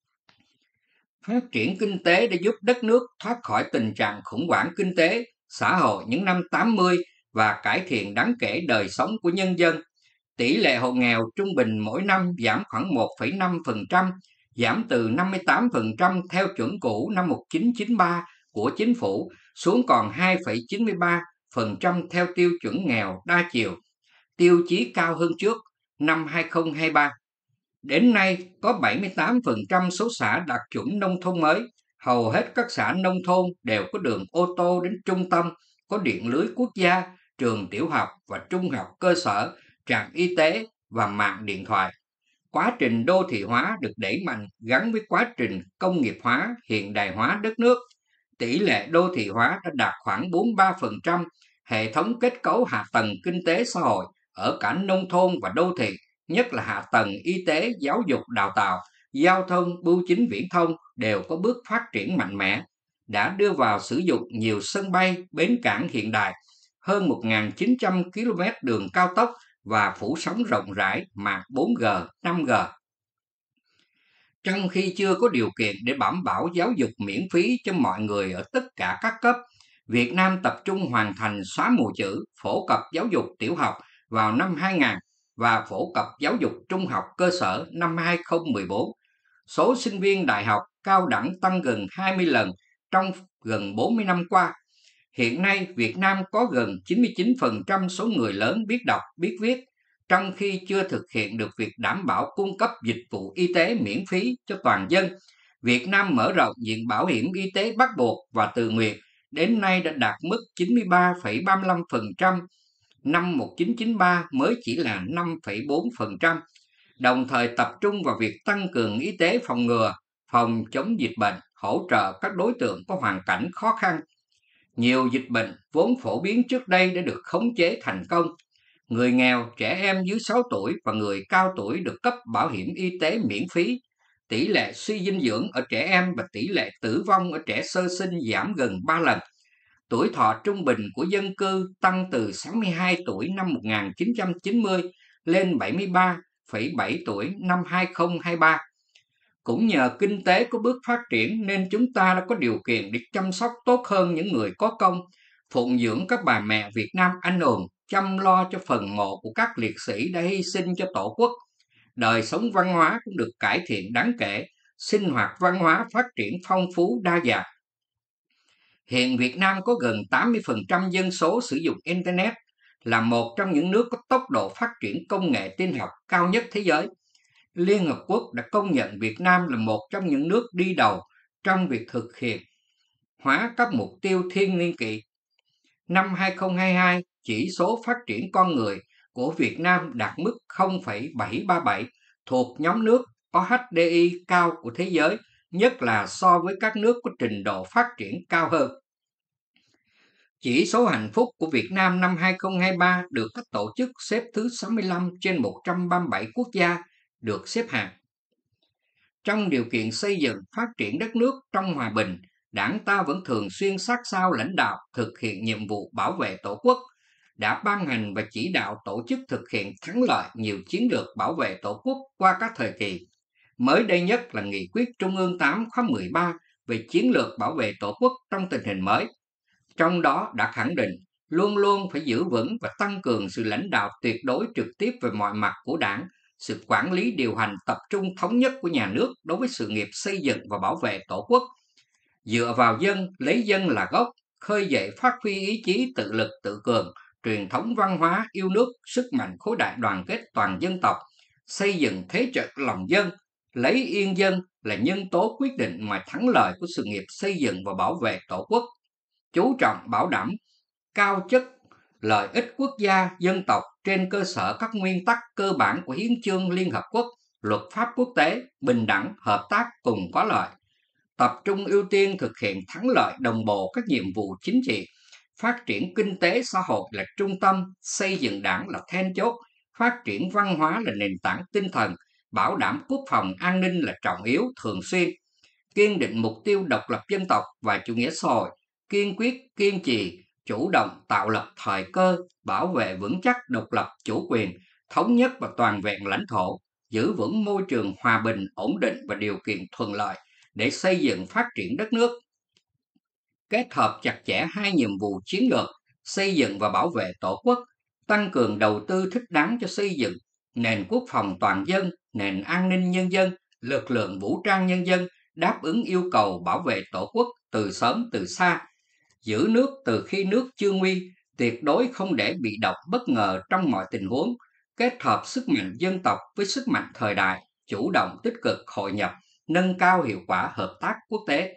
Phát triển kinh tế đã giúp đất nước thoát khỏi tình trạng khủng hoảng kinh tế, xã hội những năm tám mươi và cải thiện đáng kể đời sống của nhân dân. Tỷ lệ hộ nghèo trung bình mỗi năm giảm khoảng một phẩy năm phần trăm, giảm từ năm mươi tám phần trăm theo chuẩn cũ năm một nghìn chín trăm chín mươi ba của chính phủ xuống còn hai phẩy chín mươi ba phần trăm theo tiêu chuẩn nghèo đa chiều, tiêu chí cao hơn trước năm hai không hai ba. Đến nay, có bảy mươi tám phần trăm số xã đạt chuẩn nông thôn mới. Hầu hết các xã nông thôn đều có đường ô tô đến trung tâm, có điện lưới quốc gia, trường tiểu học và trung học cơ sở, trạm y tế và mạng điện thoại. Quá trình đô thị hóa được đẩy mạnh gắn với quá trình công nghiệp hóa, hiện đại hóa đất nước. Tỷ lệ đô thị hóa đã đạt khoảng bốn mươi ba phần trăm. Hệ thống kết cấu hạ tầng kinh tế xã hội ở cả nông thôn và đô thị, nhất là hạ tầng y tế, giáo dục, đào tạo, giao thông, bưu chính viễn thông đều có bước phát triển mạnh mẽ, đã đưa vào sử dụng nhiều sân bay, bến cảng hiện đại, hơn một nghìn chín trăm ki lô mét đường cao tốc và phủ sóng rộng rãi mạng bốn G, năm G. Trong khi chưa có điều kiện để đảm bảo giáo dục miễn phí cho mọi người ở tất cả các cấp, Việt Nam tập trung hoàn thành xóa mù chữ, phổ cập giáo dục tiểu học vào năm hai nghìn và phổ cập giáo dục trung học cơ sở năm hai nghìn không trăm mười bốn. Số sinh viên đại học, cao đẳng tăng gần hai mươi lần trong gần bốn mươi năm qua. Hiện nay, Việt Nam có gần chín mươi chín phần trăm số người lớn biết đọc, biết viết, trong khi chưa thực hiện được việc đảm bảo cung cấp dịch vụ y tế miễn phí cho toàn dân. Việt Nam mở rộng diện bảo hiểm y tế bắt buộc và tự nguyện, đến nay đã đạt mức chín mươi ba phẩy ba mươi lăm phần trăm, năm một nghìn chín trăm chín mươi ba mới chỉ là năm phẩy bốn phần trăm. Đồng thời tập trung vào việc tăng cường y tế phòng ngừa, phòng chống dịch bệnh, hỗ trợ các đối tượng có hoàn cảnh khó khăn. Nhiều dịch bệnh vốn phổ biến trước đây đã được khống chế thành công. Người nghèo, trẻ em dưới sáu tuổi và người cao tuổi được cấp bảo hiểm y tế miễn phí. Tỷ lệ suy dinh dưỡng ở trẻ em và tỷ lệ tử vong ở trẻ sơ sinh giảm gần ba lần. Tuổi thọ trung bình của dân cư tăng từ sáu mươi hai tuổi năm một nghìn chín trăm chín mươi lên bảy mươi ba phẩy bảy tuổi năm hai nghìn không trăm hai mươi ba. Cũng nhờ kinh tế có bước phát triển nên chúng ta đã có điều kiện để chăm sóc tốt hơn những người có công, phụng dưỡng các bà mẹ Việt Nam anh hùng, chăm lo cho phần mộ của các liệt sĩ đã hy sinh cho Tổ quốc. Đời sống văn hóa cũng được cải thiện đáng kể, sinh hoạt văn hóa phát triển phong phú đa dạng. Hiện Việt Nam có gần tám mươi phần trăm dân số sử dụng Internet, là một trong những nước có tốc độ phát triển công nghệ tin học cao nhất thế giới. Liên Hợp Quốc đã công nhận Việt Nam là một trong những nước đi đầu trong việc thực hiện hóa các mục tiêu thiên niên kỷ. Năm hai nghìn không trăm hai mươi hai, chỉ số phát triển con người của Việt Nam đạt mức không phẩy bảy ba bảy, thuộc nhóm nước có hát đê i cao của thế giới, nhất là so với các nước có trình độ phát triển cao hơn. Chỉ số hạnh phúc của Việt Nam năm hai nghìn không trăm hai mươi ba được các tổ chức xếp thứ sáu mươi lăm trên một trăm ba mươi bảy quốc gia được xếp hạng. Trong điều kiện xây dựng phát triển đất nước trong hòa bình, Đảng ta vẫn thường xuyên sát sao lãnh đạo thực hiện nhiệm vụ bảo vệ Tổ quốc, đã ban hành và chỉ đạo tổ chức thực hiện thắng lợi nhiều chiến lược bảo vệ Tổ quốc qua các thời kỳ. Mới đây nhất là Nghị quyết Trung ương tám khóa mười ba về chiến lược bảo vệ Tổ quốc trong tình hình mới. Trong đó đã khẳng định luôn luôn phải giữ vững và tăng cường sự lãnh đạo tuyệt đối trực tiếp về mọi mặt của Đảng, sự quản lý điều hành tập trung thống nhất của nhà nước đối với sự nghiệp xây dựng và bảo vệ Tổ quốc. Dựa vào dân, lấy dân là gốc, khơi dậy phát huy ý chí tự lực tự cường, truyền thống văn hóa yêu nước, sức mạnh khối đại đoàn kết toàn dân tộc, xây dựng thế trận lòng dân, lấy yên dân là nhân tố quyết định mọi thắng lợi của sự nghiệp xây dựng và bảo vệ Tổ quốc. Chú trọng bảo đảm cao chất lợi ích quốc gia, dân tộc trên cơ sở các nguyên tắc cơ bản của Hiến chương Liên Hợp Quốc, luật pháp quốc tế, bình đẳng, hợp tác cùng có lợi. Tập trung ưu tiên thực hiện thắng lợi đồng bộ các nhiệm vụ chính trị, phát triển kinh tế xã hội là trung tâm, xây dựng Đảng là then chốt, phát triển văn hóa là nền tảng tinh thần, bảo đảm quốc phòng an ninh là trọng yếu thường xuyên, kiên định mục tiêu độc lập dân tộc và chủ nghĩa xã hội, kiên quyết, kiên trì, chủ động tạo lập thời cơ, bảo vệ vững chắc độc lập chủ quyền, thống nhất và toàn vẹn lãnh thổ, giữ vững môi trường hòa bình, ổn định và điều kiện thuận lợi để xây dựng phát triển đất nước. Kết hợp chặt chẽ hai nhiệm vụ chiến lược, xây dựng và bảo vệ Tổ quốc, tăng cường đầu tư thích đáng cho xây dựng nền quốc phòng toàn dân, nền an ninh nhân dân, lực lượng vũ trang nhân dân, đáp ứng yêu cầu bảo vệ Tổ quốc từ sớm từ xa, giữ nước từ khi nước chưa nguy, tuyệt đối không để bị động bất ngờ trong mọi tình huống, kết hợp sức mạnh dân tộc với sức mạnh thời đại, chủ động tích cực hội nhập, nâng cao hiệu quả hợp tác quốc tế.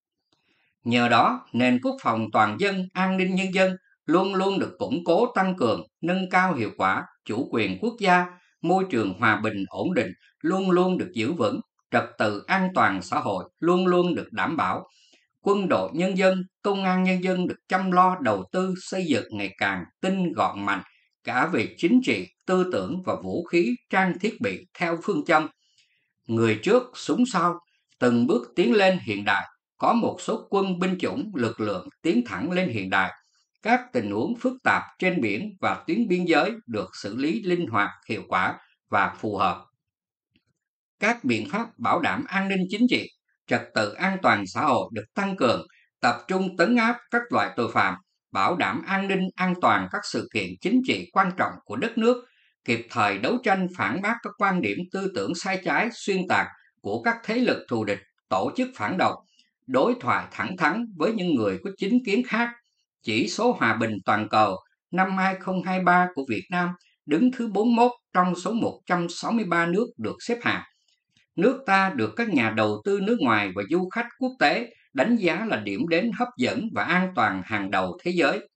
Nhờ đó, nền quốc phòng toàn dân, an ninh nhân dân luôn luôn được củng cố tăng cường, nâng cao hiệu quả, chủ quyền quốc gia, môi trường hòa bình ổn định luôn luôn được giữ vững, trật tự an toàn xã hội luôn luôn được đảm bảo. Quân đội nhân dân, công an nhân dân được chăm lo đầu tư xây dựng ngày càng tinh gọn mạnh, cả về chính trị, tư tưởng và vũ khí, trang thiết bị theo phương châm người trước, súng sau, từng bước tiến lên hiện đại, có một số quân binh chủng, lực lượng tiến thẳng lên hiện đại. Các tình huống phức tạp trên biển và tuyến biên giới được xử lý linh hoạt, hiệu quả và phù hợp. Các biện pháp bảo đảm an ninh chính trị, trật tự an toàn xã hội được tăng cường, tập trung trấn áp các loại tội phạm, bảo đảm an ninh an toàn các sự kiện chính trị quan trọng của đất nước, kịp thời đấu tranh phản bác các quan điểm tư tưởng sai trái xuyên tạc của các thế lực thù địch, tổ chức phản động, đối thoại thẳng thắn với những người có chính kiến khác. Chỉ số hòa bình toàn cầu năm hai không hai ba của Việt Nam đứng thứ bốn mươi mốt trong số một trăm sáu mươi ba nước được xếp hạng. Nước ta được các nhà đầu tư nước ngoài và du khách quốc tế đánh giá là điểm đến hấp dẫn và an toàn hàng đầu thế giới.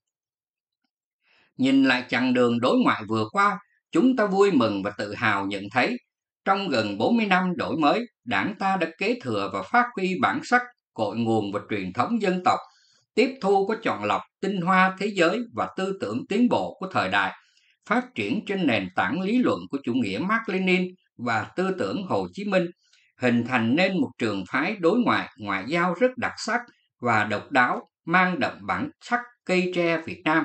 Nhìn lại chặng đường đối ngoại vừa qua, chúng ta vui mừng và tự hào nhận thấy, trong gần bốn mươi năm đổi mới, Đảng ta đã kế thừa và phát huy bản sắc, cội nguồn và truyền thống dân tộc, tiếp thu có chọn lọc tinh hoa thế giới và tư tưởng tiến bộ của thời đại, phát triển trên nền tảng lý luận của chủ nghĩa Mác Lênin và tư tưởng Hồ Chí Minh, hình thành nên một trường phái đối ngoại, ngoại giao rất đặc sắc và độc đáo, mang đậm bản sắc cây tre Việt Nam.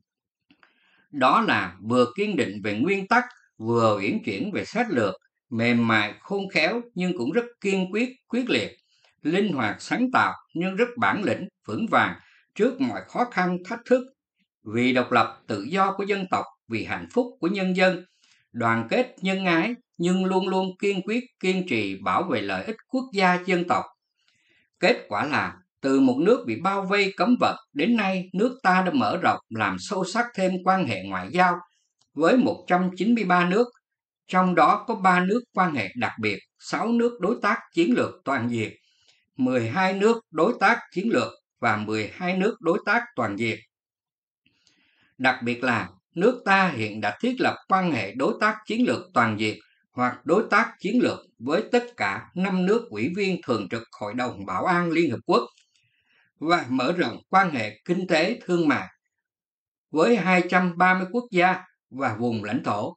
Đó là vừa kiên định về nguyên tắc, vừa uyển chuyển về sách lược, mềm mại, khôn khéo nhưng cũng rất kiên quyết, quyết liệt, linh hoạt sáng tạo nhưng rất bản lĩnh, vững vàng trước mọi khó khăn, thách thức, vì độc lập, tự do của dân tộc, vì hạnh phúc của nhân dân, đoàn kết nhân ái nhưng luôn luôn kiên quyết, kiên trì bảo vệ lợi ích quốc gia dân tộc. Kết quả là từ một nước bị bao vây cấm vận đến nay, nước ta đã mở rộng làm sâu sắc thêm quan hệ ngoại giao với một trăm chín mươi ba nước, trong đó có ba nước quan hệ đặc biệt, sáu nước đối tác chiến lược toàn diện, mười hai nước đối tác chiến lược và mười hai nước đối tác toàn diện. Đặc biệt là nước ta hiện đã thiết lập quan hệ đối tác chiến lược toàn diện hoặc đối tác chiến lược với tất cả năm nước ủy viên thường trực Hội đồng Bảo an Liên Hợp Quốc và mở rộng quan hệ kinh tế thương mại với hai trăm ba mươi quốc gia và vùng lãnh thổ.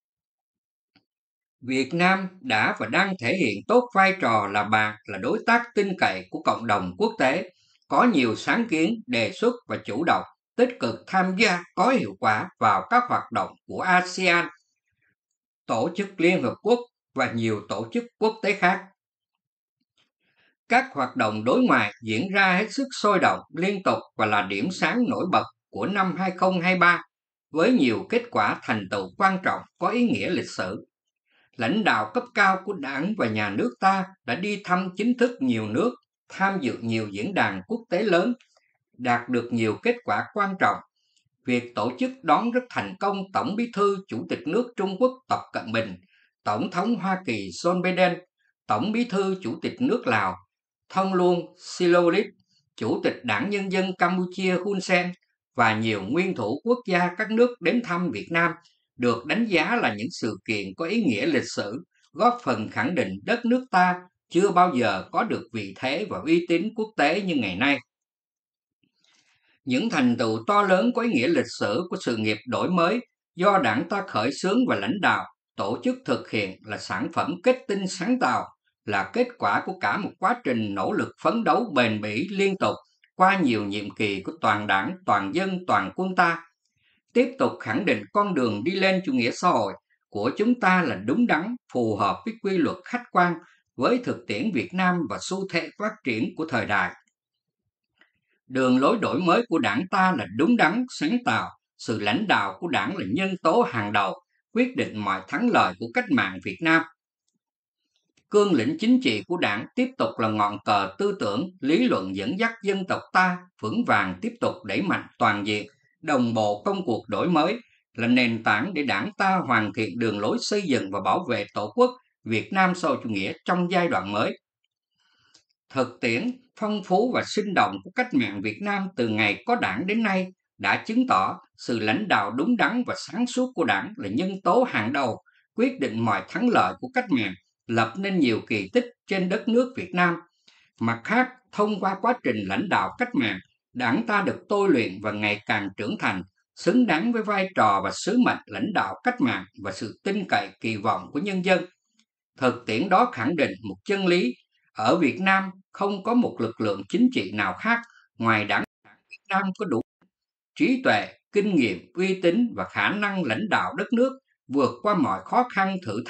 Việt Nam đã và đang thể hiện tốt vai trò là bạn, là đối tác tin cậy của cộng đồng quốc tế, có nhiều sáng kiến, đề xuất và chủ động, tích cực tham gia có hiệu quả vào các hoạt động của a sê an, Tổ chức Liên Hợp Quốc và nhiều tổ chức quốc tế khác. Các hoạt động đối ngoại diễn ra hết sức sôi động, liên tục và là điểm sáng nổi bật của năm hai không hai ba, với nhiều kết quả thành tựu quan trọng có ý nghĩa lịch sử. Lãnh đạo cấp cao của Đảng và Nhà nước ta đã đi thăm chính thức nhiều nước, tham dự nhiều diễn đàn quốc tế lớn, đạt được nhiều kết quả quan trọng. Việc tổ chức đón rất thành công Tổng Bí thư Chủ tịch nước Trung Quốc Tập Cận Bình, Tổng thống Hoa Kỳ Joe Biden, Tổng Bí thư Chủ tịch nước Lào Thông Luân Silorit, Chủ tịch Đảng Nhân dân Campuchia Hun Sen và nhiều nguyên thủ quốc gia các nước đến thăm Việt Nam được đánh giá là những sự kiện có ý nghĩa lịch sử, góp phần khẳng định đất nước ta chưa bao giờ có được vị thế và uy tín quốc tế như ngày nay. Những thành tựu to lớn có ý nghĩa lịch sử của sự nghiệp đổi mới do Đảng ta khởi xướng và lãnh đạo, tổ chức thực hiện là sản phẩm kết tinh sáng tạo, là kết quả của cả một quá trình nỗ lực phấn đấu bền bỉ liên tục qua nhiều nhiệm kỳ của toàn Đảng, toàn dân, toàn quân ta. Tiếp tục khẳng định con đường đi lên chủ nghĩa xã hội của chúng ta là đúng đắn, phù hợp với quy luật khách quan, với thực tiễn Việt Nam và xu thế phát triển của thời đại. Đường lối đổi mới của Đảng ta là đúng đắn, sáng tạo, sự lãnh đạo của Đảng là nhân tố hàng đầu, quyết định mọi thắng lợi của cách mạng Việt Nam. Cương lĩnh chính trị của Đảng tiếp tục là ngọn cờ tư tưởng, lý luận dẫn dắt dân tộc ta vững vàng tiếp tục đẩy mạnh toàn diện, đồng bộ công cuộc đổi mới, là nền tảng để Đảng ta hoàn thiện đường lối xây dựng và bảo vệ Tổ quốc Việt Nam xã hội chủ nghĩa trong giai đoạn mới. Thực tiễn phong phú và sinh động của cách mạng Việt Nam từ ngày có Đảng đến nay đã chứng tỏ sự lãnh đạo đúng đắn và sáng suốt của Đảng là nhân tố hàng đầu, quyết định mọi thắng lợi của cách mạng, lập nên nhiều kỳ tích trên đất nước Việt Nam. Mặt khác, thông qua quá trình lãnh đạo cách mạng, Đảng ta được tôi luyện và ngày càng trưởng thành, xứng đáng với vai trò và sứ mệnh lãnh đạo cách mạng và sự tin cậy kỳ vọng của nhân dân. Thực tiễn đó khẳng định một chân lý: ở Việt Nam không có một lực lượng chính trị nào khác ngoài Đảng. Việt Nam có đủ trí tuệ, kinh nghiệm, uy tín và khả năng lãnh đạo đất nước vượt qua mọi khó khăn thử thách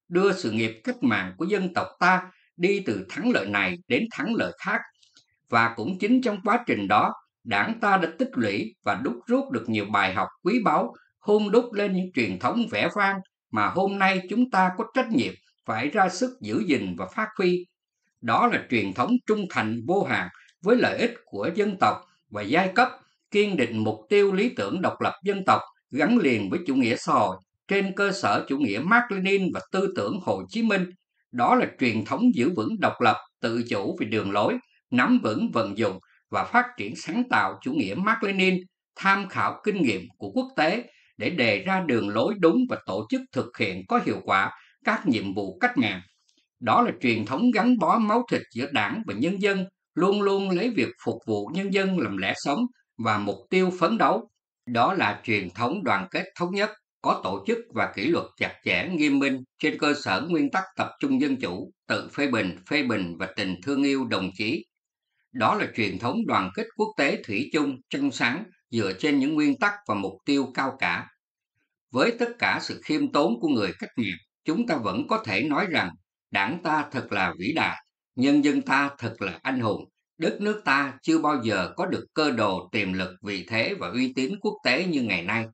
đưa sự nghiệp cách mạng của dân tộc ta đi từ thắng lợi này đến thắng lợi khác. Và cũng chính trong quá trình đó, Đảng ta đã tích lũy và đúc rút được nhiều bài học quý báu, hun đúc lên những truyền thống vẻ vang mà hôm nay chúng ta có trách nhiệm phải ra sức giữ gìn và phát huy. Đó là truyền thống trung thành vô hạn với lợi ích của dân tộc và giai cấp, kiên định mục tiêu lý tưởng độc lập dân tộc gắn liền với chủ nghĩa xã hội trên cơ sở chủ nghĩa Mác Lênin và tư tưởng Hồ Chí Minh. Đó là truyền thống giữ vững độc lập, tự chủ về đường lối, nắm vững vận dụng và phát triển sáng tạo chủ nghĩa Mác Lênin, tham khảo kinh nghiệm của quốc tế để đề ra đường lối đúng và tổ chức thực hiện có hiệu quả các nhiệm vụ cách mạng. Đó là truyền thống gắn bó máu thịt giữa Đảng và nhân dân, luôn luôn lấy việc phục vụ nhân dân làm lẽ sống và mục tiêu phấn đấu. Đó là truyền thống đoàn kết thống nhất, có tổ chức và kỷ luật chặt chẽ nghiêm minh trên cơ sở nguyên tắc tập trung dân chủ, tự phê bình, phê bình và tình thương yêu đồng chí. Đó là truyền thống đoàn kết quốc tế thủy chung, trong sáng, dựa trên những nguyên tắc và mục tiêu cao cả. Với tất cả sự khiêm tốn của người cách mạng, chúng ta vẫn có thể nói rằng Đảng ta thật là vĩ đại, nhân dân ta thật là anh hùng, đất nước ta chưa bao giờ có được cơ đồ, tiềm lực, vị thế và uy tín quốc tế như ngày nay.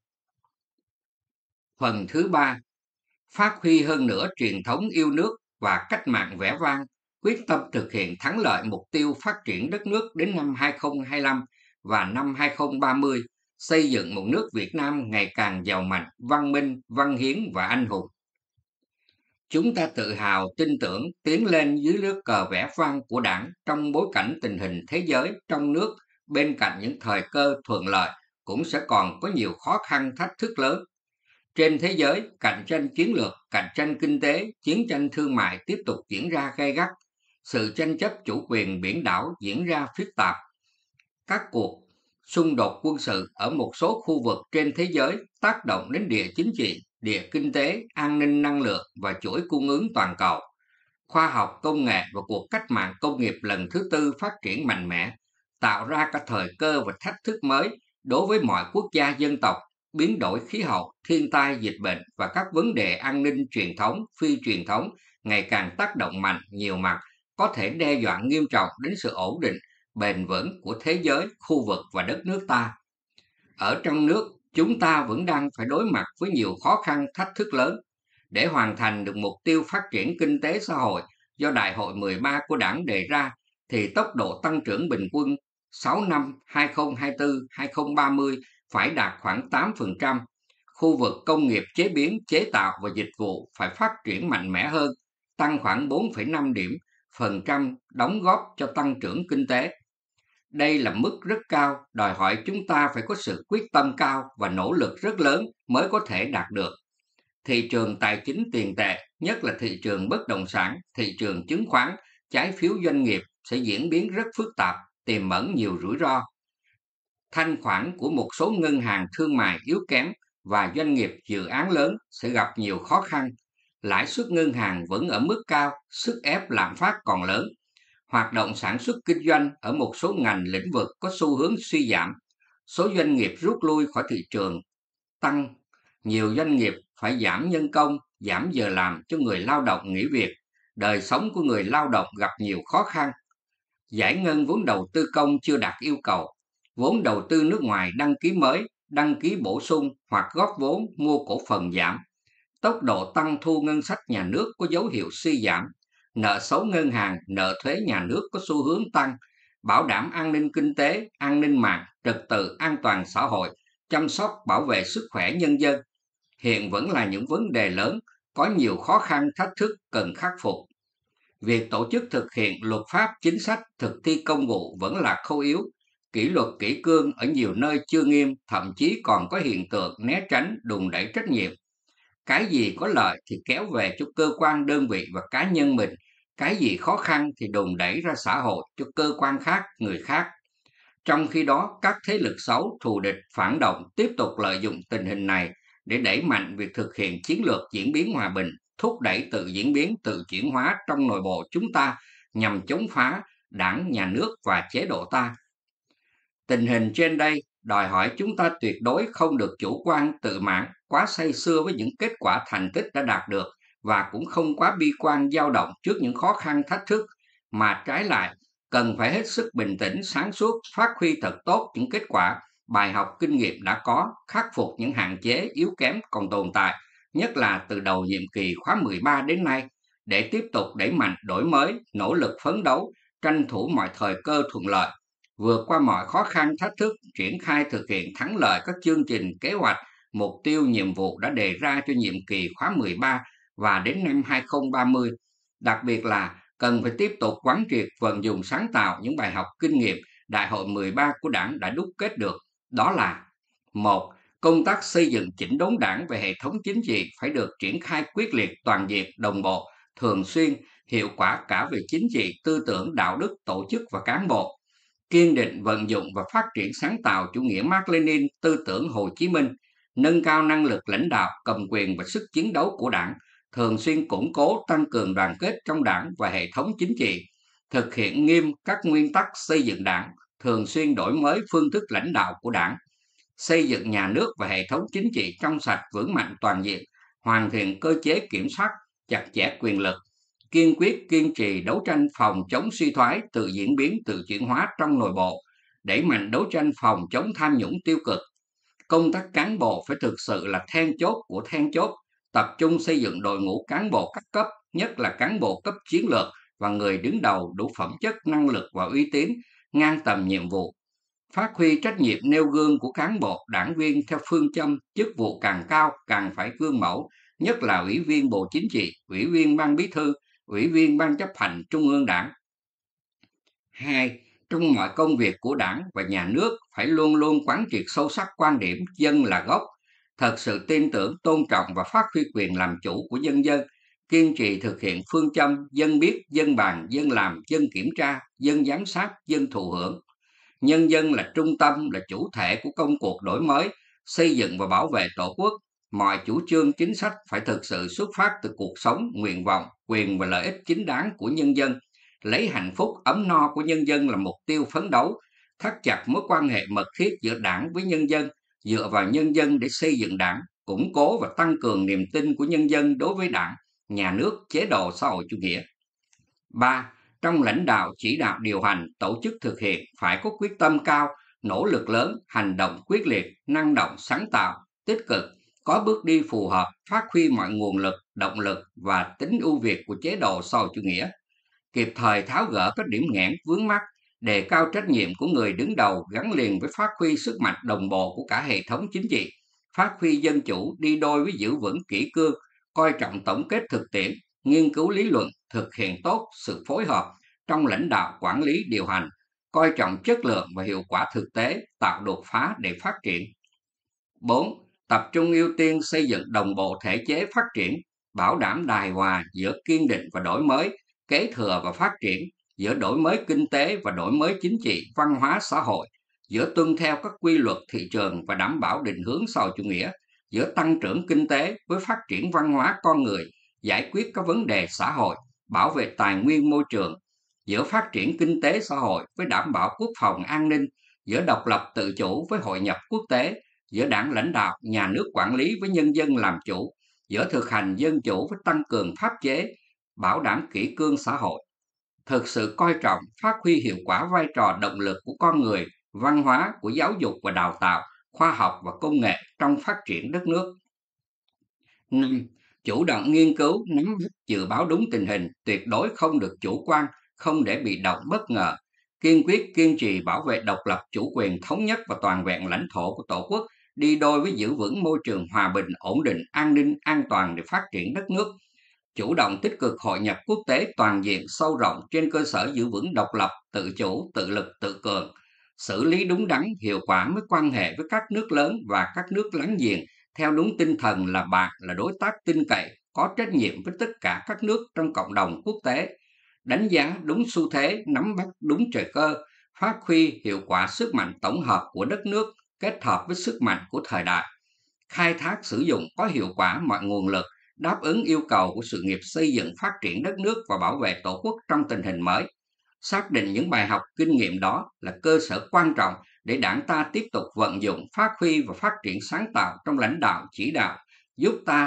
Phần thứ ba, phát huy hơn nữa truyền thống yêu nước và cách mạng vẻ vang, quyết tâm thực hiện thắng lợi mục tiêu phát triển đất nước đến năm hai không hai lăm và năm hai không ba mươi, xây dựng một nước Việt Nam ngày càng giàu mạnh, văn minh, văn hiến và anh hùng. Chúng ta tự hào, tin tưởng tiến lên dưới nước cờ vẻ vang của Đảng trong bối cảnh tình hình thế giới, trong nước, bên cạnh những thời cơ thuận lợi, cũng sẽ còn có nhiều khó khăn thách thức lớn. Trên thế giới, cạnh tranh chiến lược, cạnh tranh kinh tế, chiến tranh thương mại tiếp tục diễn ra gay gắt. Sự tranh chấp chủ quyền biển đảo diễn ra phức tạp. Các cuộc xung đột quân sự ở một số khu vực trên thế giới tác động đến địa chính trị, địa kinh tế, an ninh năng lượng và chuỗi cung ứng toàn cầu. Khoa học công nghệ và cuộc cách mạng công nghiệp lần thứ tư phát triển mạnh mẽ, tạo ra các thời cơ và thách thức mới đối với mọi quốc gia dân tộc. Biến đổi khí hậu, thiên tai, dịch bệnh và các vấn đề an ninh truyền thống, phi truyền thống ngày càng tác động mạnh nhiều mặt, có thể đe dọa nghiêm trọng đến sự ổn định, bền vững của thế giới, khu vực và đất nước ta. Ở trong nước, chúng ta vẫn đang phải đối mặt với nhiều khó khăn, thách thức lớn. Để hoàn thành được mục tiêu phát triển kinh tế xã hội do Đại hội mười ba của Đảng đề ra, thì tốc độ tăng trưởng bình quân sáu năm hai không hai tư đến hai không ba mươi phải đạt khoảng tám phần trăm. Khu vực công nghiệp chế biến, chế tạo và dịch vụ phải phát triển mạnh mẽ hơn, tăng khoảng bốn phẩy năm điểm phần trăm, đóng góp cho tăng trưởng kinh tế. Đây là mức rất cao, đòi hỏi chúng ta phải có sự quyết tâm cao và nỗ lực rất lớn mới có thể đạt được. Thị trường tài chính tiền tệ, nhất là thị trường bất động sản, thị trường chứng khoán, trái phiếu doanh nghiệp sẽ diễn biến rất phức tạp, tiềm ẩn nhiều rủi ro. Thanh khoản của một số ngân hàng thương mại yếu kém và doanh nghiệp dự án lớn sẽ gặp nhiều khó khăn. Lãi suất ngân hàng vẫn ở mức cao, sức ép lạm phát còn lớn. Hoạt động sản xuất kinh doanh ở một số ngành lĩnh vực có xu hướng suy giảm. Số doanh nghiệp rút lui khỏi thị trường tăng. Nhiều doanh nghiệp phải giảm nhân công, giảm giờ làm cho người lao động nghỉ việc. Đời sống của người lao động gặp nhiều khó khăn. Giải ngân vốn đầu tư công chưa đạt yêu cầu. Vốn đầu tư nước ngoài đăng ký mới, đăng ký bổ sung hoặc góp vốn mua cổ phần giảm. Tốc độ tăng thu ngân sách nhà nước có dấu hiệu suy giảm. Nợ xấu ngân hàng, nợ thuế nhà nước có xu hướng tăng. Bảo đảm an ninh kinh tế, an ninh mạng, trật tự an toàn xã hội, chăm sóc bảo vệ sức khỏe nhân dân hiện vẫn là những vấn đề lớn, có nhiều khó khăn thách thức cần khắc phục. Việc tổ chức thực hiện luật pháp chính sách thực thi công vụ vẫn là khâu yếu. Kỷ luật kỷ cương ở nhiều nơi chưa nghiêm, thậm chí còn có hiện tượng né tránh, đùn đẩy trách nhiệm. Cái gì có lợi thì kéo về cho cơ quan đơn vị và cá nhân mình, cái gì khó khăn thì đùn đẩy ra xã hội cho cơ quan khác, người khác. Trong khi đó, các thế lực xấu, thù địch, phản động tiếp tục lợi dụng tình hình này để đẩy mạnh việc thực hiện chiến lược diễn biến hòa bình, thúc đẩy tự diễn biến, tự chuyển hóa trong nội bộ chúng ta nhằm chống phá Đảng, nhà nước và chế độ ta. Tình hình trên đây đòi hỏi chúng ta tuyệt đối không được chủ quan tự mãn, quá say sưa với những kết quả thành tích đã đạt được và cũng không quá bi quan dao động trước những khó khăn thách thức, mà trái lại cần phải hết sức bình tĩnh, sáng suốt, phát huy thật tốt những kết quả, bài học kinh nghiệm đã có, khắc phục những hạn chế yếu kém còn tồn tại, nhất là từ đầu nhiệm kỳ khóa mười ba đến nay, để tiếp tục đẩy mạnh đổi mới, nỗ lực phấn đấu, tranh thủ mọi thời cơ thuận lợi, vượt qua mọi khó khăn thách thức, triển khai thực hiện thắng lợi các chương trình, kế hoạch, mục tiêu, nhiệm vụ đã đề ra cho nhiệm kỳ khóa mười ba và đến năm hai không ba mươi. Đặc biệt là cần phải tiếp tục quán triệt, vận dụng sáng tạo những bài học kinh nghiệm Đại hội mười ba của Đảng đã đúc kết được. Đó là: một. Công tác xây dựng chỉnh đốn Đảng về hệ thống chính trị phải được triển khai quyết liệt, toàn diện, đồng bộ, thường xuyên, hiệu quả cả về chính trị, tư tưởng, đạo đức, tổ chức và cán bộ. Kiên định vận dụng và phát triển sáng tạo chủ nghĩa Mác Lênin, tư tưởng Hồ Chí Minh, nâng cao năng lực lãnh đạo, cầm quyền và sức chiến đấu của Đảng, thường xuyên củng cố, tăng cường đoàn kết trong Đảng và hệ thống chính trị, thực hiện nghiêm các nguyên tắc xây dựng Đảng, thường xuyên đổi mới phương thức lãnh đạo của Đảng, xây dựng nhà nước và hệ thống chính trị trong sạch, vững mạnh, toàn diện, hoàn thiện cơ chế kiểm soát chặt chẽ quyền lực, kiên quyết kiên trì đấu tranh phòng chống suy thoái, tự diễn biến, tự chuyển hóa trong nội bộ, đẩy mạnh đấu tranh phòng chống tham nhũng tiêu cực. Công tác cán bộ phải thực sự là then chốt của then chốt, tập trung xây dựng đội ngũ cán bộ các cấp, nhất là cán bộ cấp chiến lược và người đứng đầu đủ phẩm chất, năng lực và uy tín, ngang tầm nhiệm vụ. Phát huy trách nhiệm nêu gương của cán bộ, đảng viên theo phương châm chức vụ càng cao càng phải gương mẫu, nhất là Ủy viên Bộ Chính trị, Ủy viên Ban Bí thư, Ủy viên Ban chấp hành Trung ương Đảng. Hai. Trong mọi công việc của Đảng và Nhà nước phải luôn luôn quán triệt sâu sắc quan điểm dân là gốc, thật sự tin tưởng, tôn trọng và phát huy quyền làm chủ của nhân dân, kiên trì thực hiện phương châm dân biết, dân bàn, dân làm, dân kiểm tra, dân giám sát, dân thụ hưởng. Nhân dân là trung tâm, là chủ thể của công cuộc đổi mới, xây dựng và bảo vệ Tổ quốc. Mọi chủ trương chính sách phải thực sự xuất phát từ cuộc sống, nguyện vọng, quyền và lợi ích chính đáng của nhân dân, lấy hạnh phúc ấm no của nhân dân là mục tiêu phấn đấu, thắt chặt mối quan hệ mật thiết giữa Đảng với nhân dân, dựa vào nhân dân để xây dựng Đảng, củng cố và tăng cường niềm tin của nhân dân đối với Đảng, nhà nước, chế độ xã hội chủ nghĩa. Ba. Trong lãnh đạo, chỉ đạo, điều hành, tổ chức thực hiện phải có quyết tâm cao, nỗ lực lớn, hành động quyết liệt, năng động, sáng tạo, tích cực, có bước đi phù hợp, phát huy mọi nguồn lực, động lực và tính ưu việt của chế độ xã hội chủ nghĩa, kịp thời tháo gỡ các điểm nghẽn vướng mắc, đề cao trách nhiệm của người đứng đầu gắn liền với phát huy sức mạnh đồng bộ của cả hệ thống chính trị, phát huy dân chủ đi đôi với giữ vững kỷ cương, coi trọng tổng kết thực tiễn, nghiên cứu lý luận, thực hiện tốt sự phối hợp trong lãnh đạo, quản lý, điều hành, coi trọng chất lượng và hiệu quả thực tế, tạo đột phá để phát triển. Bốn. Tập trung ưu tiên xây dựng đồng bộ thể chế phát triển, bảo đảm đài hòa giữa kiên định và đổi mới, kế thừa và phát triển, giữa đổi mới kinh tế và đổi mới chính trị, văn hóa xã hội, giữa tuân theo các quy luật thị trường và đảm bảo định hướng xã hội chủ nghĩa, giữa tăng trưởng kinh tế với phát triển văn hóa con người, giải quyết các vấn đề xã hội, bảo vệ tài nguyên môi trường, giữa phát triển kinh tế xã hội với đảm bảo quốc phòng an ninh, giữa độc lập tự chủ với hội nhập quốc tế, giữa Đảng lãnh đạo, nhà nước quản lý với nhân dân làm chủ, giữa thực hành dân chủ với tăng cường pháp chế, bảo đảm kỷ cương xã hội. Thực sự coi trọng, phát huy hiệu quả vai trò động lực của con người, văn hóa, của giáo dục và đào tạo, khoa học và công nghệ trong phát triển đất nước. Năm. Chủ động nghiên cứu, nắm bắt, dự báo đúng tình hình, tuyệt đối không được chủ quan, không để bị động bất ngờ, kiên quyết kiên trì bảo vệ độc lập, chủ quyền, thống nhất và toàn vẹn lãnh thổ của Tổ quốc, đi đôi với giữ vững môi trường hòa bình, ổn định, an ninh, an toàn để phát triển đất nước. Chủ động tích cực hội nhập quốc tế toàn diện, sâu rộng trên cơ sở giữ vững độc lập, tự chủ, tự lực, tự cường, xử lý đúng đắn, hiệu quả mối quan hệ với các nước lớn và các nước láng giềng theo đúng tinh thần là bạn, là đối tác tin cậy, có trách nhiệm với tất cả các nước trong cộng đồng quốc tế, đánh giá đúng xu thế, nắm bắt đúng thời cơ, phát huy hiệu quả sức mạnh tổng hợp của đất nước kết hợp với sức mạnh của thời đại, khai thác sử dụng có hiệu quả mọi nguồn lực, đáp ứng yêu cầu của sự nghiệp xây dựng phát triển đất nước và bảo vệ Tổ quốc trong tình hình mới. Xác định những bài học kinh nghiệm đó là cơ sở quan trọng để Đảng ta tiếp tục vận dụng, phát huy và phát triển sáng tạo trong lãnh đạo chỉ đạo, giúp ta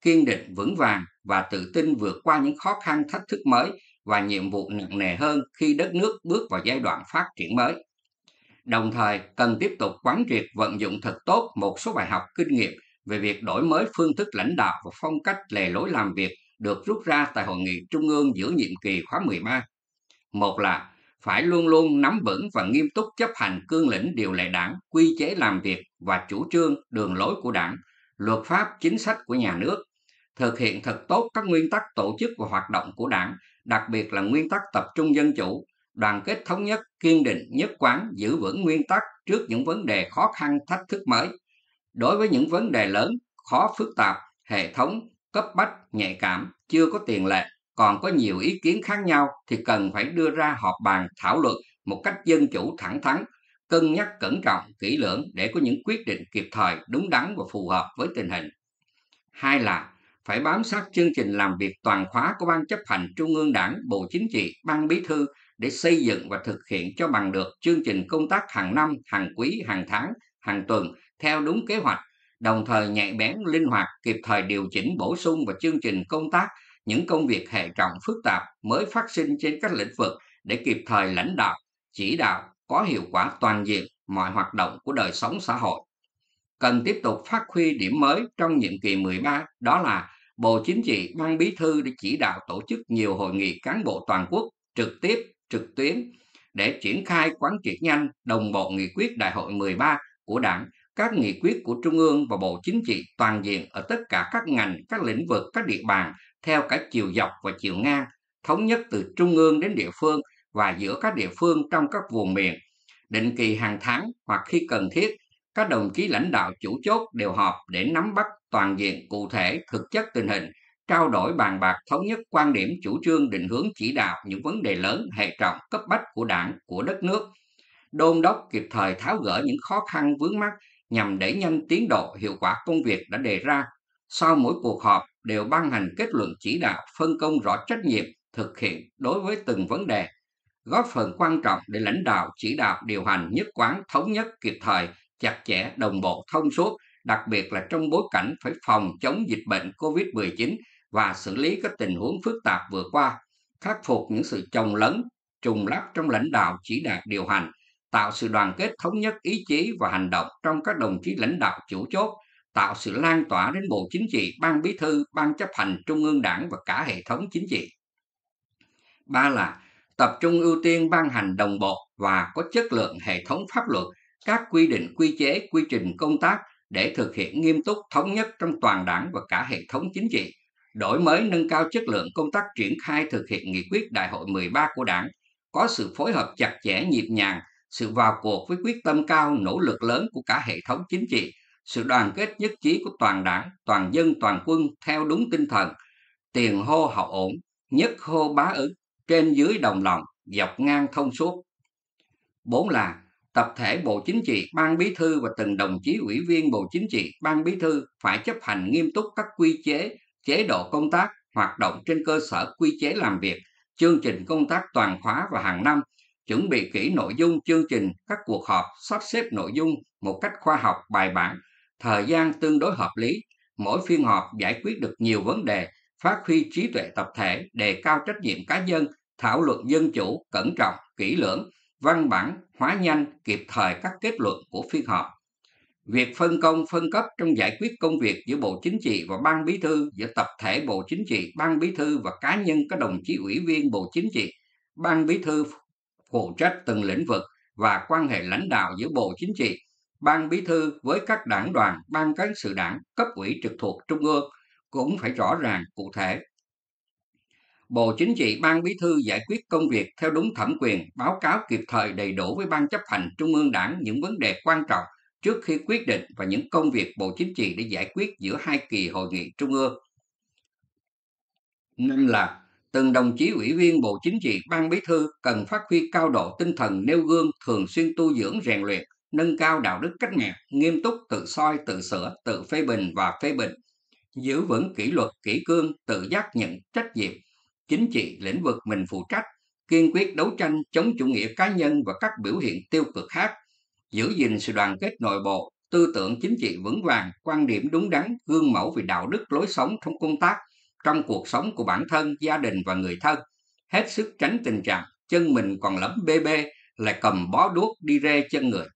kiên định vững vàng và tự tin vượt qua những khó khăn thách thức mới và nhiệm vụ nặng nề hơn khi đất nước bước vào giai đoạn phát triển mới. Đồng thời, cần tiếp tục quán triệt vận dụng thật tốt một số bài học kinh nghiệm về việc đổi mới phương thức lãnh đạo và phong cách lề lối làm việc được rút ra tại Hội nghị Trung ương giữa nhiệm kỳ khóa mười ba. Một là phải luôn luôn nắm vững và nghiêm túc chấp hành cương lĩnh điều lệ Đảng, quy chế làm việc và chủ trương, đường lối của Đảng, luật pháp, chính sách của nhà nước, thực hiện thật tốt các nguyên tắc tổ chức và hoạt động của Đảng, đặc biệt là nguyên tắc tập trung dân chủ, đoàn kết thống nhất, kiên định, nhất quán, giữ vững nguyên tắc trước những vấn đề khó khăn, thách thức mới. Đối với những vấn đề lớn, khó phức tạp, hệ thống, cấp bách, nhạy cảm, chưa có tiền lệ, còn có nhiều ý kiến khác nhau thì cần phải đưa ra họp bàn thảo luận một cách dân chủ thẳng thắn, cân nhắc cẩn trọng, kỹ lưỡng để có những quyết định kịp thời, đúng đắn và phù hợp với tình hình. Hai là phải bám sát chương trình làm việc toàn khóa của Ban chấp hành Trung ương Đảng, Bộ Chính trị, Ban Bí thư để xây dựng và thực hiện cho bằng được chương trình công tác hàng năm, hàng quý, hàng tháng, hàng tuần theo đúng kế hoạch, đồng thời nhạy bén, linh hoạt, kịp thời điều chỉnh bổ sung vào chương trình công tác những công việc hệ trọng phức tạp mới phát sinh trên các lĩnh vực để kịp thời lãnh đạo, chỉ đạo có hiệu quả toàn diện mọi hoạt động của đời sống xã hội. Cần tiếp tục phát huy điểm mới trong nhiệm kỳ mười ba, đó là Bộ Chính trị, Ban Bí thư đã chỉ đạo tổ chức nhiều hội nghị cán bộ toàn quốc trực tiếp, trực tuyến để triển khai quán triệt nhanh, đồng bộ nghị quyết Đại hội mười ba của Đảng, các nghị quyết của Trung ương và Bộ Chính trị toàn diện ở tất cả các ngành, các lĩnh vực, các địa bàn theo cả chiều dọc và chiều ngang, thống nhất từ Trung ương đến địa phương và giữa các địa phương trong các vùng miền. Định kỳ hàng tháng hoặc khi cần thiết, các đồng chí lãnh đạo chủ chốt đều họp để nắm bắt toàn diện, cụ thể, thực chất tình hình, trao đổi bàn bạc thống nhất quan điểm, chủ trương, định hướng chỉ đạo những vấn đề lớn, hệ trọng, cấp bách của Đảng, của đất nước, đôn đốc kịp thời tháo gỡ những khó khăn vướng mắc nhằm đẩy nhanh tiến độ, hiệu quả công việc đã đề ra. Sau mỗi cuộc họp đều ban hành kết luận chỉ đạo, phân công rõ trách nhiệm thực hiện đối với từng vấn đề, góp phần quan trọng để lãnh đạo chỉ đạo điều hành nhất quán, thống nhất, kịp thời, chặt chẽ, đồng bộ, thông suốt, đặc biệt là trong bối cảnh phải phòng chống dịch bệnh Covid mười chín và xử lý các tình huống phức tạp vừa qua, khắc phục những sự chồng lấn, trùng lắp trong lãnh đạo chỉ đạo điều hành, tạo sự đoàn kết thống nhất ý chí và hành động trong các đồng chí lãnh đạo chủ chốt, tạo sự lan tỏa đến Bộ Chính trị, Ban Bí thư, Ban chấp hành Trung ương Đảng và cả hệ thống chính trị. Ba là tập trung ưu tiên ban hành đồng bộ và có chất lượng hệ thống pháp luật, các quy định, quy chế, quy trình công tác để thực hiện nghiêm túc, thống nhất trong toàn Đảng và cả hệ thống chính trị, đổi mới nâng cao chất lượng công tác triển khai thực hiện nghị quyết Đại hội mười ba của Đảng, có sự phối hợp chặt chẽ, nhịp nhàng, sự vào cuộc với quyết tâm cao, nỗ lực lớn của cả hệ thống chính trị, sự đoàn kết nhất trí của toàn Đảng, toàn dân, toàn quân theo đúng tinh thần tiền hô hậu ổn, nhất hô bá ứng, trên dưới đồng lòng, dọc ngang thông suốt. Bốn là tập thể Bộ Chính trị, Ban Bí thư và từng đồng chí ủy viên Bộ Chính trị, Ban Bí thư phải chấp hành nghiêm túc các quy chế, chế độ công tác, hoạt động trên cơ sở quy chế làm việc, chương trình công tác toàn khóa và hàng năm, chuẩn bị kỹ nội dung chương trình các cuộc họp, sắp xếp nội dung một cách khoa học, bài bản, thời gian tương đối hợp lý, mỗi phiên họp giải quyết được nhiều vấn đề, phát huy trí tuệ tập thể, đề cao trách nhiệm cá nhân, thảo luận dân chủ, cẩn trọng, kỹ lưỡng, văn bản, hóa nhanh, kịp thời các kết luận của phiên họp. Việc phân công, phân cấp trong giải quyết công việc giữa Bộ Chính trị và Ban Bí thư, giữa tập thể Bộ Chính trị, Ban Bí thư và cá nhân các đồng chí ủy viên Bộ Chính trị, Ban Bí thư phụ trách từng lĩnh vực và quan hệ lãnh đạo giữa Bộ Chính trị, Ban Bí thư với các đảng đoàn, ban cán sự Đảng, cấp ủy trực thuộc Trung ương cũng phải rõ ràng, cụ thể. Bộ Chính trị, Ban Bí thư giải quyết công việc theo đúng thẩm quyền, báo cáo kịp thời đầy đủ với Ban chấp hành Trung ương Đảng những vấn đề quan trọng trước khi quyết định và những công việc Bộ Chính trị để giải quyết giữa hai kỳ hội nghị Trung ương. Năm là từng đồng chí ủy viên Bộ Chính trị, Ban Bí thư cần phát huy cao độ tinh thần nêu gương, thường xuyên tu dưỡng rèn luyện, nâng cao đạo đức cách mạng, nghiêm túc tự soi, tự sửa, tự phê bình và phê bình, giữ vững kỷ luật, kỷ cương, tự giác nhận trách nhiệm chính trị lĩnh vực mình phụ trách, kiên quyết đấu tranh chống chủ nghĩa cá nhân và các biểu hiện tiêu cực khác, giữ gìn sự đoàn kết nội bộ, tư tưởng chính trị vững vàng, quan điểm đúng đắn, gương mẫu về đạo đức lối sống trong công tác, trong cuộc sống của bản thân, gia đình và người thân. Hết sức tránh tình trạng chân mình còn lấm bê bê lại cầm bó đuốc đi rê chân người.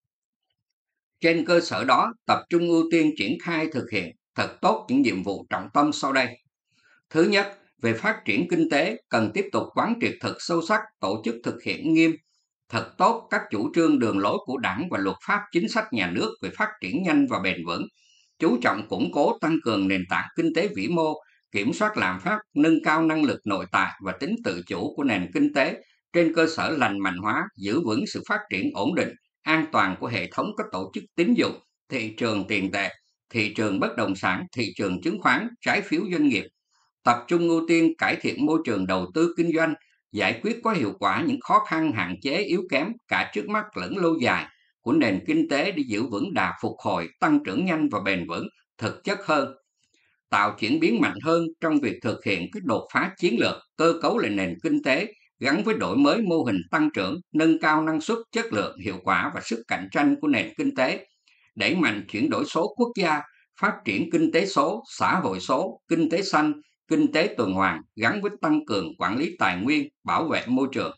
Trên cơ sở đó, tập trung ưu tiên triển khai thực hiện thật tốt những nhiệm vụ trọng tâm sau đây. Thứ nhất, về phát triển kinh tế, cần tiếp tục quán triệt thật sâu sắc, tổ chức thực hiện nghiêm thật tốt các chủ trương đường lối của Đảng và luật pháp chính sách nhà nước về phát triển nhanh và bền vững, chú trọng củng cố tăng cường nền tảng kinh tế vĩ mô, kiểm soát lạm phát, nâng cao năng lực nội tại và tính tự chủ của nền kinh tế trên cơ sở lành mạnh hóa, giữ vững sự phát triển ổn định, an toàn của hệ thống các tổ chức tín dụng, thị trường tiền tệ, thị trường bất động sản, thị trường chứng khoán, trái phiếu doanh nghiệp. Tập trung ưu tiên cải thiện môi trường đầu tư kinh doanh, giải quyết có hiệu quả những khó khăn hạn chế yếu kém cả trước mắt lẫn lâu dài của nền kinh tế để giữ vững đà phục hồi, tăng trưởng nhanh và bền vững, thực chất hơn. Tạo chuyển biến mạnh hơn trong việc thực hiện các đột phá chiến lược, cơ cấu lại nền kinh tế gắn với đổi mới mô hình tăng trưởng, nâng cao năng suất, chất lượng, hiệu quả và sức cạnh tranh của nền kinh tế, đẩy mạnh chuyển đổi số quốc gia, phát triển kinh tế số, xã hội số, kinh tế xanh, kinh tế tuần hoàn gắn với tăng cường quản lý tài nguyên, bảo vệ môi trường.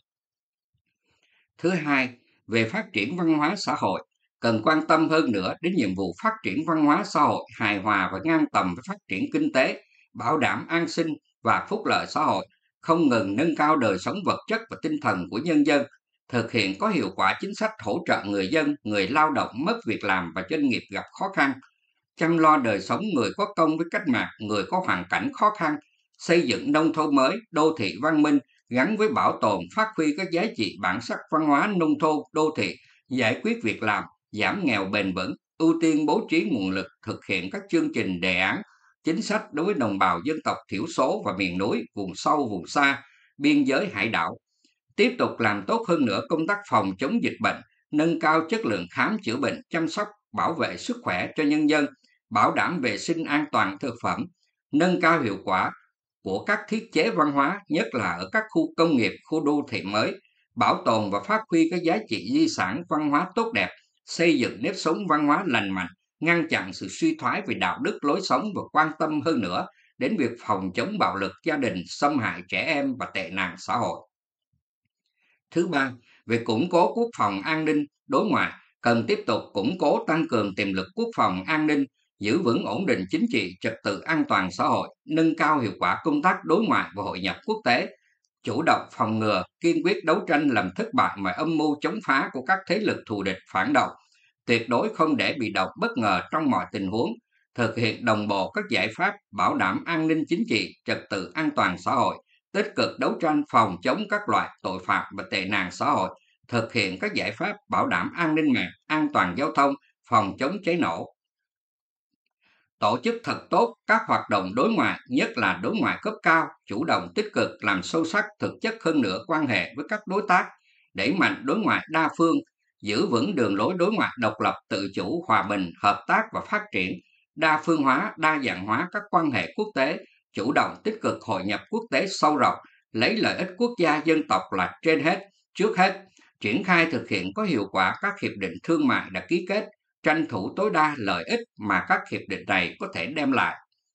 Thứ hai, về phát triển văn hóa xã hội, cần quan tâm hơn nữa đến nhiệm vụ phát triển văn hóa xã hội hài hòa và ngang tầm với phát triển kinh tế, bảo đảm an sinh và phúc lợi xã hội, không ngừng nâng cao đời sống vật chất và tinh thần của nhân dân, thực hiện có hiệu quả chính sách hỗ trợ người dân, người lao động mất việc làm và doanh nghiệp gặp khó khăn, chăm lo đời sống người có công với cách mạng, người có hoàn cảnh khó khăn, xây dựng nông thôn mới, đô thị văn minh gắn với bảo tồn, phát huy các giá trị bản sắc văn hóa nông thôn, đô thị, giải quyết việc làm, giảm nghèo bền vững, ưu tiên bố trí nguồn lực thực hiện các chương trình đề án, chính sách đối với đồng bào dân tộc thiểu số và miền núi, vùng sâu, vùng xa, biên giới hải đảo. Tiếp tục làm tốt hơn nữa công tác phòng chống dịch bệnh, nâng cao chất lượng khám chữa bệnh, chăm sóc, bảo vệ sức khỏe cho nhân dân, bảo đảm vệ sinh an toàn thực phẩm, nâng cao hiệu quả của các thiết chế văn hóa, nhất là ở các khu công nghiệp, khu đô thị mới, bảo tồn và phát huy các giá trị di sản văn hóa tốt đẹp, xây dựng nếp sống văn hóa lành mạnh, ngăn chặn sự suy thoái về đạo đức lối sống và quan tâm hơn nữa đến việc phòng chống bạo lực gia đình, xâm hại trẻ em và tệ nạn xã hội. Thứ ba, về củng cố quốc phòng an ninh đối ngoại, cần tiếp tục củng cố tăng cường tiềm lực quốc phòng an ninh, giữ vững ổn định chính trị, trật tự an toàn xã hội, nâng cao hiệu quả công tác đối ngoại và hội nhập quốc tế, chủ động phòng ngừa, kiên quyết đấu tranh làm thất bại mọi âm mưu chống phá của các thế lực thù địch phản động, tuyệt đối không để bị động bất ngờ trong mọi tình huống, thực hiện đồng bộ các giải pháp bảo đảm an ninh chính trị, trật tự an toàn xã hội, tích cực đấu tranh phòng chống các loại tội phạm và tệ nạn xã hội, thực hiện các giải pháp bảo đảm an ninh mạng, an toàn giao thông, phòng chống cháy nổ. Tổ chức thật tốt các hoạt động đối ngoại, nhất là đối ngoại cấp cao, chủ động tích cực làm sâu sắc thực chất hơn nữa quan hệ với các đối tác, đẩy mạnh đối ngoại đa phương, giữ vững đường lối đối ngoại độc lập, tự chủ, hòa bình, hợp tác và phát triển, đa phương hóa, đa dạng hóa các quan hệ quốc tế, chủ động tích cực hội nhập quốc tế sâu rộng, lấy lợi ích quốc gia dân tộc là trên hết, trước hết, triển khai thực hiện có hiệu quả các hiệp định thương mại đã ký kết, tranh thủ tối đa lợi ích mà các hiệp định này có thể đem lại.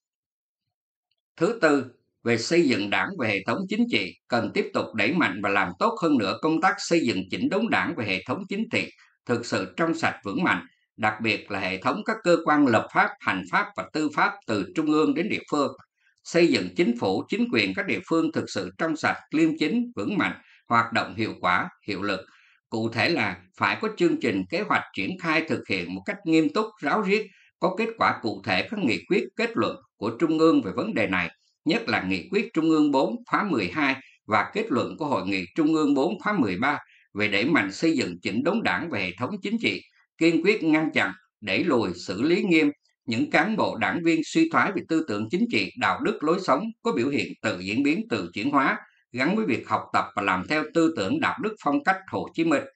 Thứ tư, về xây dựng đảng và hệ thống chính trị, cần tiếp tục đẩy mạnh và làm tốt hơn nữa công tác xây dựng chỉnh đốn đảng và hệ thống chính trị, thực sự trong sạch vững mạnh, đặc biệt là hệ thống các cơ quan lập pháp, hành pháp và tư pháp từ trung ương đến địa phương, xây dựng chính phủ, chính quyền các địa phương thực sự trong sạch, liêm chính, vững mạnh, hoạt động hiệu quả, hiệu lực. Cụ thể là phải có chương trình kế hoạch triển khai thực hiện một cách nghiêm túc, ráo riết, có kết quả cụ thể các nghị quyết, kết luận của Trung ương về vấn đề này, nhất là nghị quyết Trung ương bốn khóa mười hai và kết luận của Hội nghị Trung ương bốn khóa mười ba về đẩy mạnh xây dựng chỉnh đốn đảng và hệ thống chính trị, kiên quyết ngăn chặn, đẩy lùi, xử lý nghiêm những cán bộ đảng viên suy thoái về tư tưởng chính trị, đạo đức lối sống có biểu hiện tự diễn biến, tự chuyển hóa, gắn với việc học tập và làm theo tư tưởng đạo đức phong cách Hồ Chí Minh.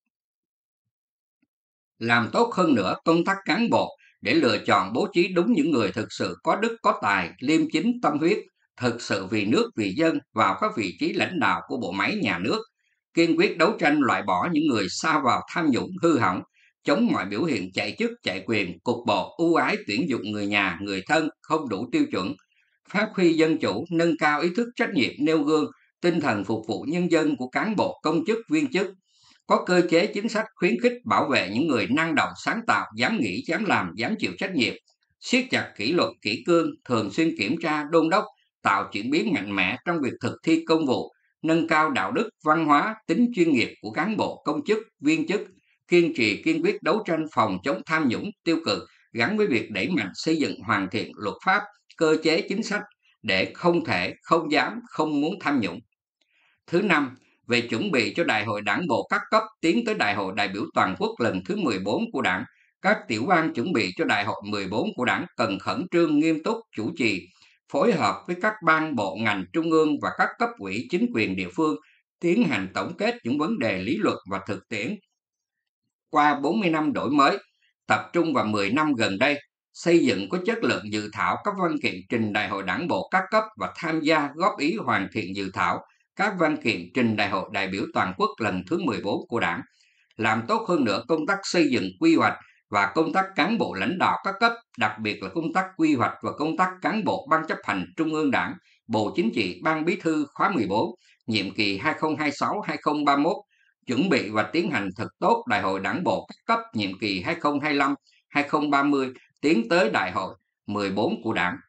Làm tốt hơn nữa công tác cán bộ để lựa chọn bố trí đúng những người thực sự có đức có tài, liêm chính tâm huyết, thực sự vì nước vì dân vào các vị trí lãnh đạo của bộ máy nhà nước, kiên quyết đấu tranh loại bỏ những người sa vào tham nhũng hư hỏng, chống mọi biểu hiện chạy chức chạy quyền, cục bộ, ưu ái tuyển dụng người nhà, người thân không đủ tiêu chuẩn, phát huy dân chủ, nâng cao ý thức trách nhiệm nêu gương, tinh thần phục vụ nhân dân của cán bộ công chức viên chức, có cơ chế chính sách khuyến khích bảo vệ những người năng động sáng tạo, dám nghĩ, dám làm, dám chịu trách nhiệm, siết chặt kỷ luật kỷ cương, thường xuyên kiểm tra đôn đốc, tạo chuyển biến mạnh mẽ trong việc thực thi công vụ, nâng cao đạo đức, văn hóa, tính chuyên nghiệp của cán bộ công chức viên chức, kiên trì kiên quyết đấu tranh phòng chống tham nhũng tiêu cực gắn với việc đẩy mạnh xây dựng hoàn thiện luật pháp, cơ chế chính sách để không thể, không dám, không muốn tham nhũng. Thứ năm, về chuẩn bị cho Đại hội Đảng bộ các cấp tiến tới Đại hội đại biểu toàn quốc lần thứ mười bốn của Đảng, các tiểu ban chuẩn bị cho Đại hội mười bốn của Đảng cần khẩn trương nghiêm túc chủ trì, phối hợp với các ban bộ ngành trung ương và các cấp ủy chính quyền địa phương tiến hành tổng kết những vấn đề lý luận và thực tiễn qua bốn mươi năm đổi mới, tập trung vào mười năm gần đây, xây dựng có chất lượng dự thảo các văn kiện trình Đại hội Đảng bộ các cấp và tham gia góp ý hoàn thiện dự thảo các văn kiện trình Đại hội đại biểu toàn quốc lần thứ mười bốn của Đảng, làm tốt hơn nữa công tác xây dựng quy hoạch và công tác cán bộ lãnh đạo các cấp, đặc biệt là công tác quy hoạch và công tác cán bộ Ban chấp hành Trung ương Đảng, Bộ Chính trị, Ban Bí thư khóa mười bốn, nhiệm kỳ hai nghìn không trăm hai mươi sáu đến hai nghìn không trăm ba mươi mốt, chuẩn bị và tiến hành thật tốt Đại hội Đảng bộ các cấp nhiệm kỳ hai nghìn không trăm hai mươi lăm đến hai nghìn không trăm ba mươi, tiến tới Đại hội mười bốn của Đảng.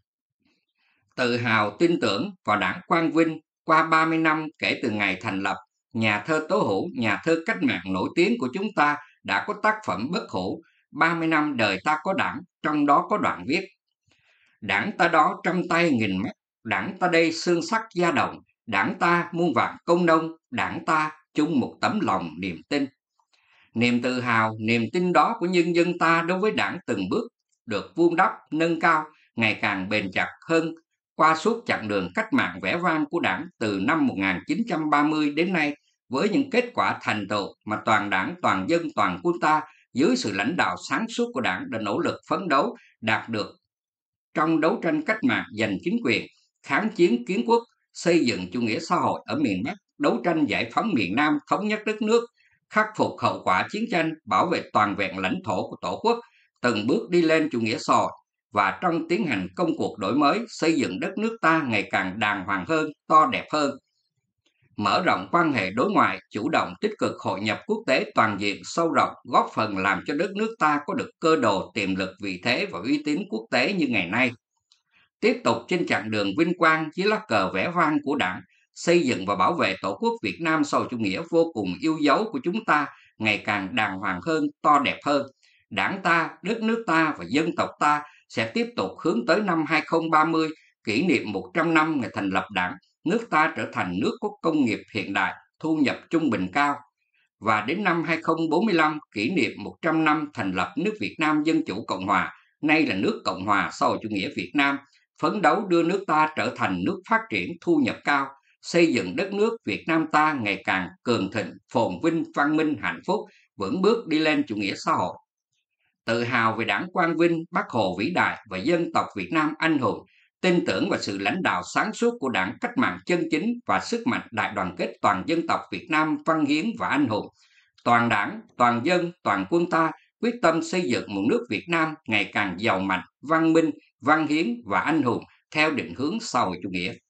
Tự hào tin tưởng vào Đảng Quang Vinh. Qua ba mươi năm kể từ ngày thành lập, nhà thơ Tố Hữu, nhà thơ cách mạng nổi tiếng của chúng ta đã có tác phẩm bất hủ ba mươi năm đời ta có Đảng, trong đó có đoạn viết: Đảng ta đó trăm tay nghìn mắt, Đảng ta đây xương sắc da đồng, Đảng ta muôn vạn công nông, Đảng ta chung một tấm lòng niềm tin. Niềm tự hào, niềm tin đó của nhân dân ta đối với Đảng từng bước được vun đắp, nâng cao, ngày càng bền chặt hơn qua suốt chặng đường cách mạng vẻ vang của Đảng từ năm một nghìn chín trăm ba mươi đến nay, với những kết quả thành tựu mà toàn Đảng, toàn dân, toàn quân ta dưới sự lãnh đạo sáng suốt của Đảng đã nỗ lực phấn đấu đạt được trong đấu tranh cách mạng giành chính quyền, kháng chiến kiến quốc, xây dựng chủ nghĩa xã hội ở miền Bắc, đấu tranh giải phóng miền Nam, thống nhất đất nước, khắc phục hậu quả chiến tranh, bảo vệ toàn vẹn lãnh thổ của Tổ quốc, từng bước đi lên chủ nghĩa xã hội. Và trong tiến hành công cuộc đổi mới, xây dựng đất nước ta ngày càng đàng hoàng hơn, to đẹp hơn, mở rộng quan hệ đối ngoại, chủ động tích cực hội nhập quốc tế toàn diện sâu rộng, góp phần làm cho đất nước ta có được cơ đồ, tiềm lực, vị thế và uy tín quốc tế như ngày nay. Tiếp tục trên chặng đường vinh quang dưới lá cờ vẻ vang của Đảng, xây dựng và bảo vệ Tổ quốc Việt Nam xã hội chủ nghĩa vô cùng yêu dấu của chúng ta ngày càng đàng hoàng hơn, to đẹp hơn. Đảng ta, đất nước ta và dân tộc ta sẽ tiếp tục hướng tới năm hai nghìn không trăm ba mươi, kỷ niệm một trăm năm ngày thành lập Đảng, nước ta trở thành nước có công nghiệp hiện đại, thu nhập trung bình cao. Và đến năm hai nghìn không trăm bốn mươi lăm, kỷ niệm một trăm năm thành lập nước Việt Nam Dân Chủ Cộng Hòa, nay là nước Cộng Hòa xã hội chủ nghĩa Việt Nam, phấn đấu đưa nước ta trở thành nước phát triển thu nhập cao, xây dựng đất nước Việt Nam ta ngày càng cường thịnh, phồn vinh, văn minh, hạnh phúc, vững bước đi lên chủ nghĩa xã hội. Tự hào về Đảng Quang Vinh, Bác Hồ vĩ đại và dân tộc Việt Nam anh hùng, tin tưởng vào sự lãnh đạo sáng suốt của Đảng cách mạng chân chính và sức mạnh đại đoàn kết toàn dân tộc Việt Nam văn hiến và anh hùng. Toàn Đảng, toàn dân, toàn quân ta quyết tâm xây dựng một nước Việt Nam ngày càng giàu mạnh, văn minh, văn hiến và anh hùng theo định hướng xã hội chủ nghĩa.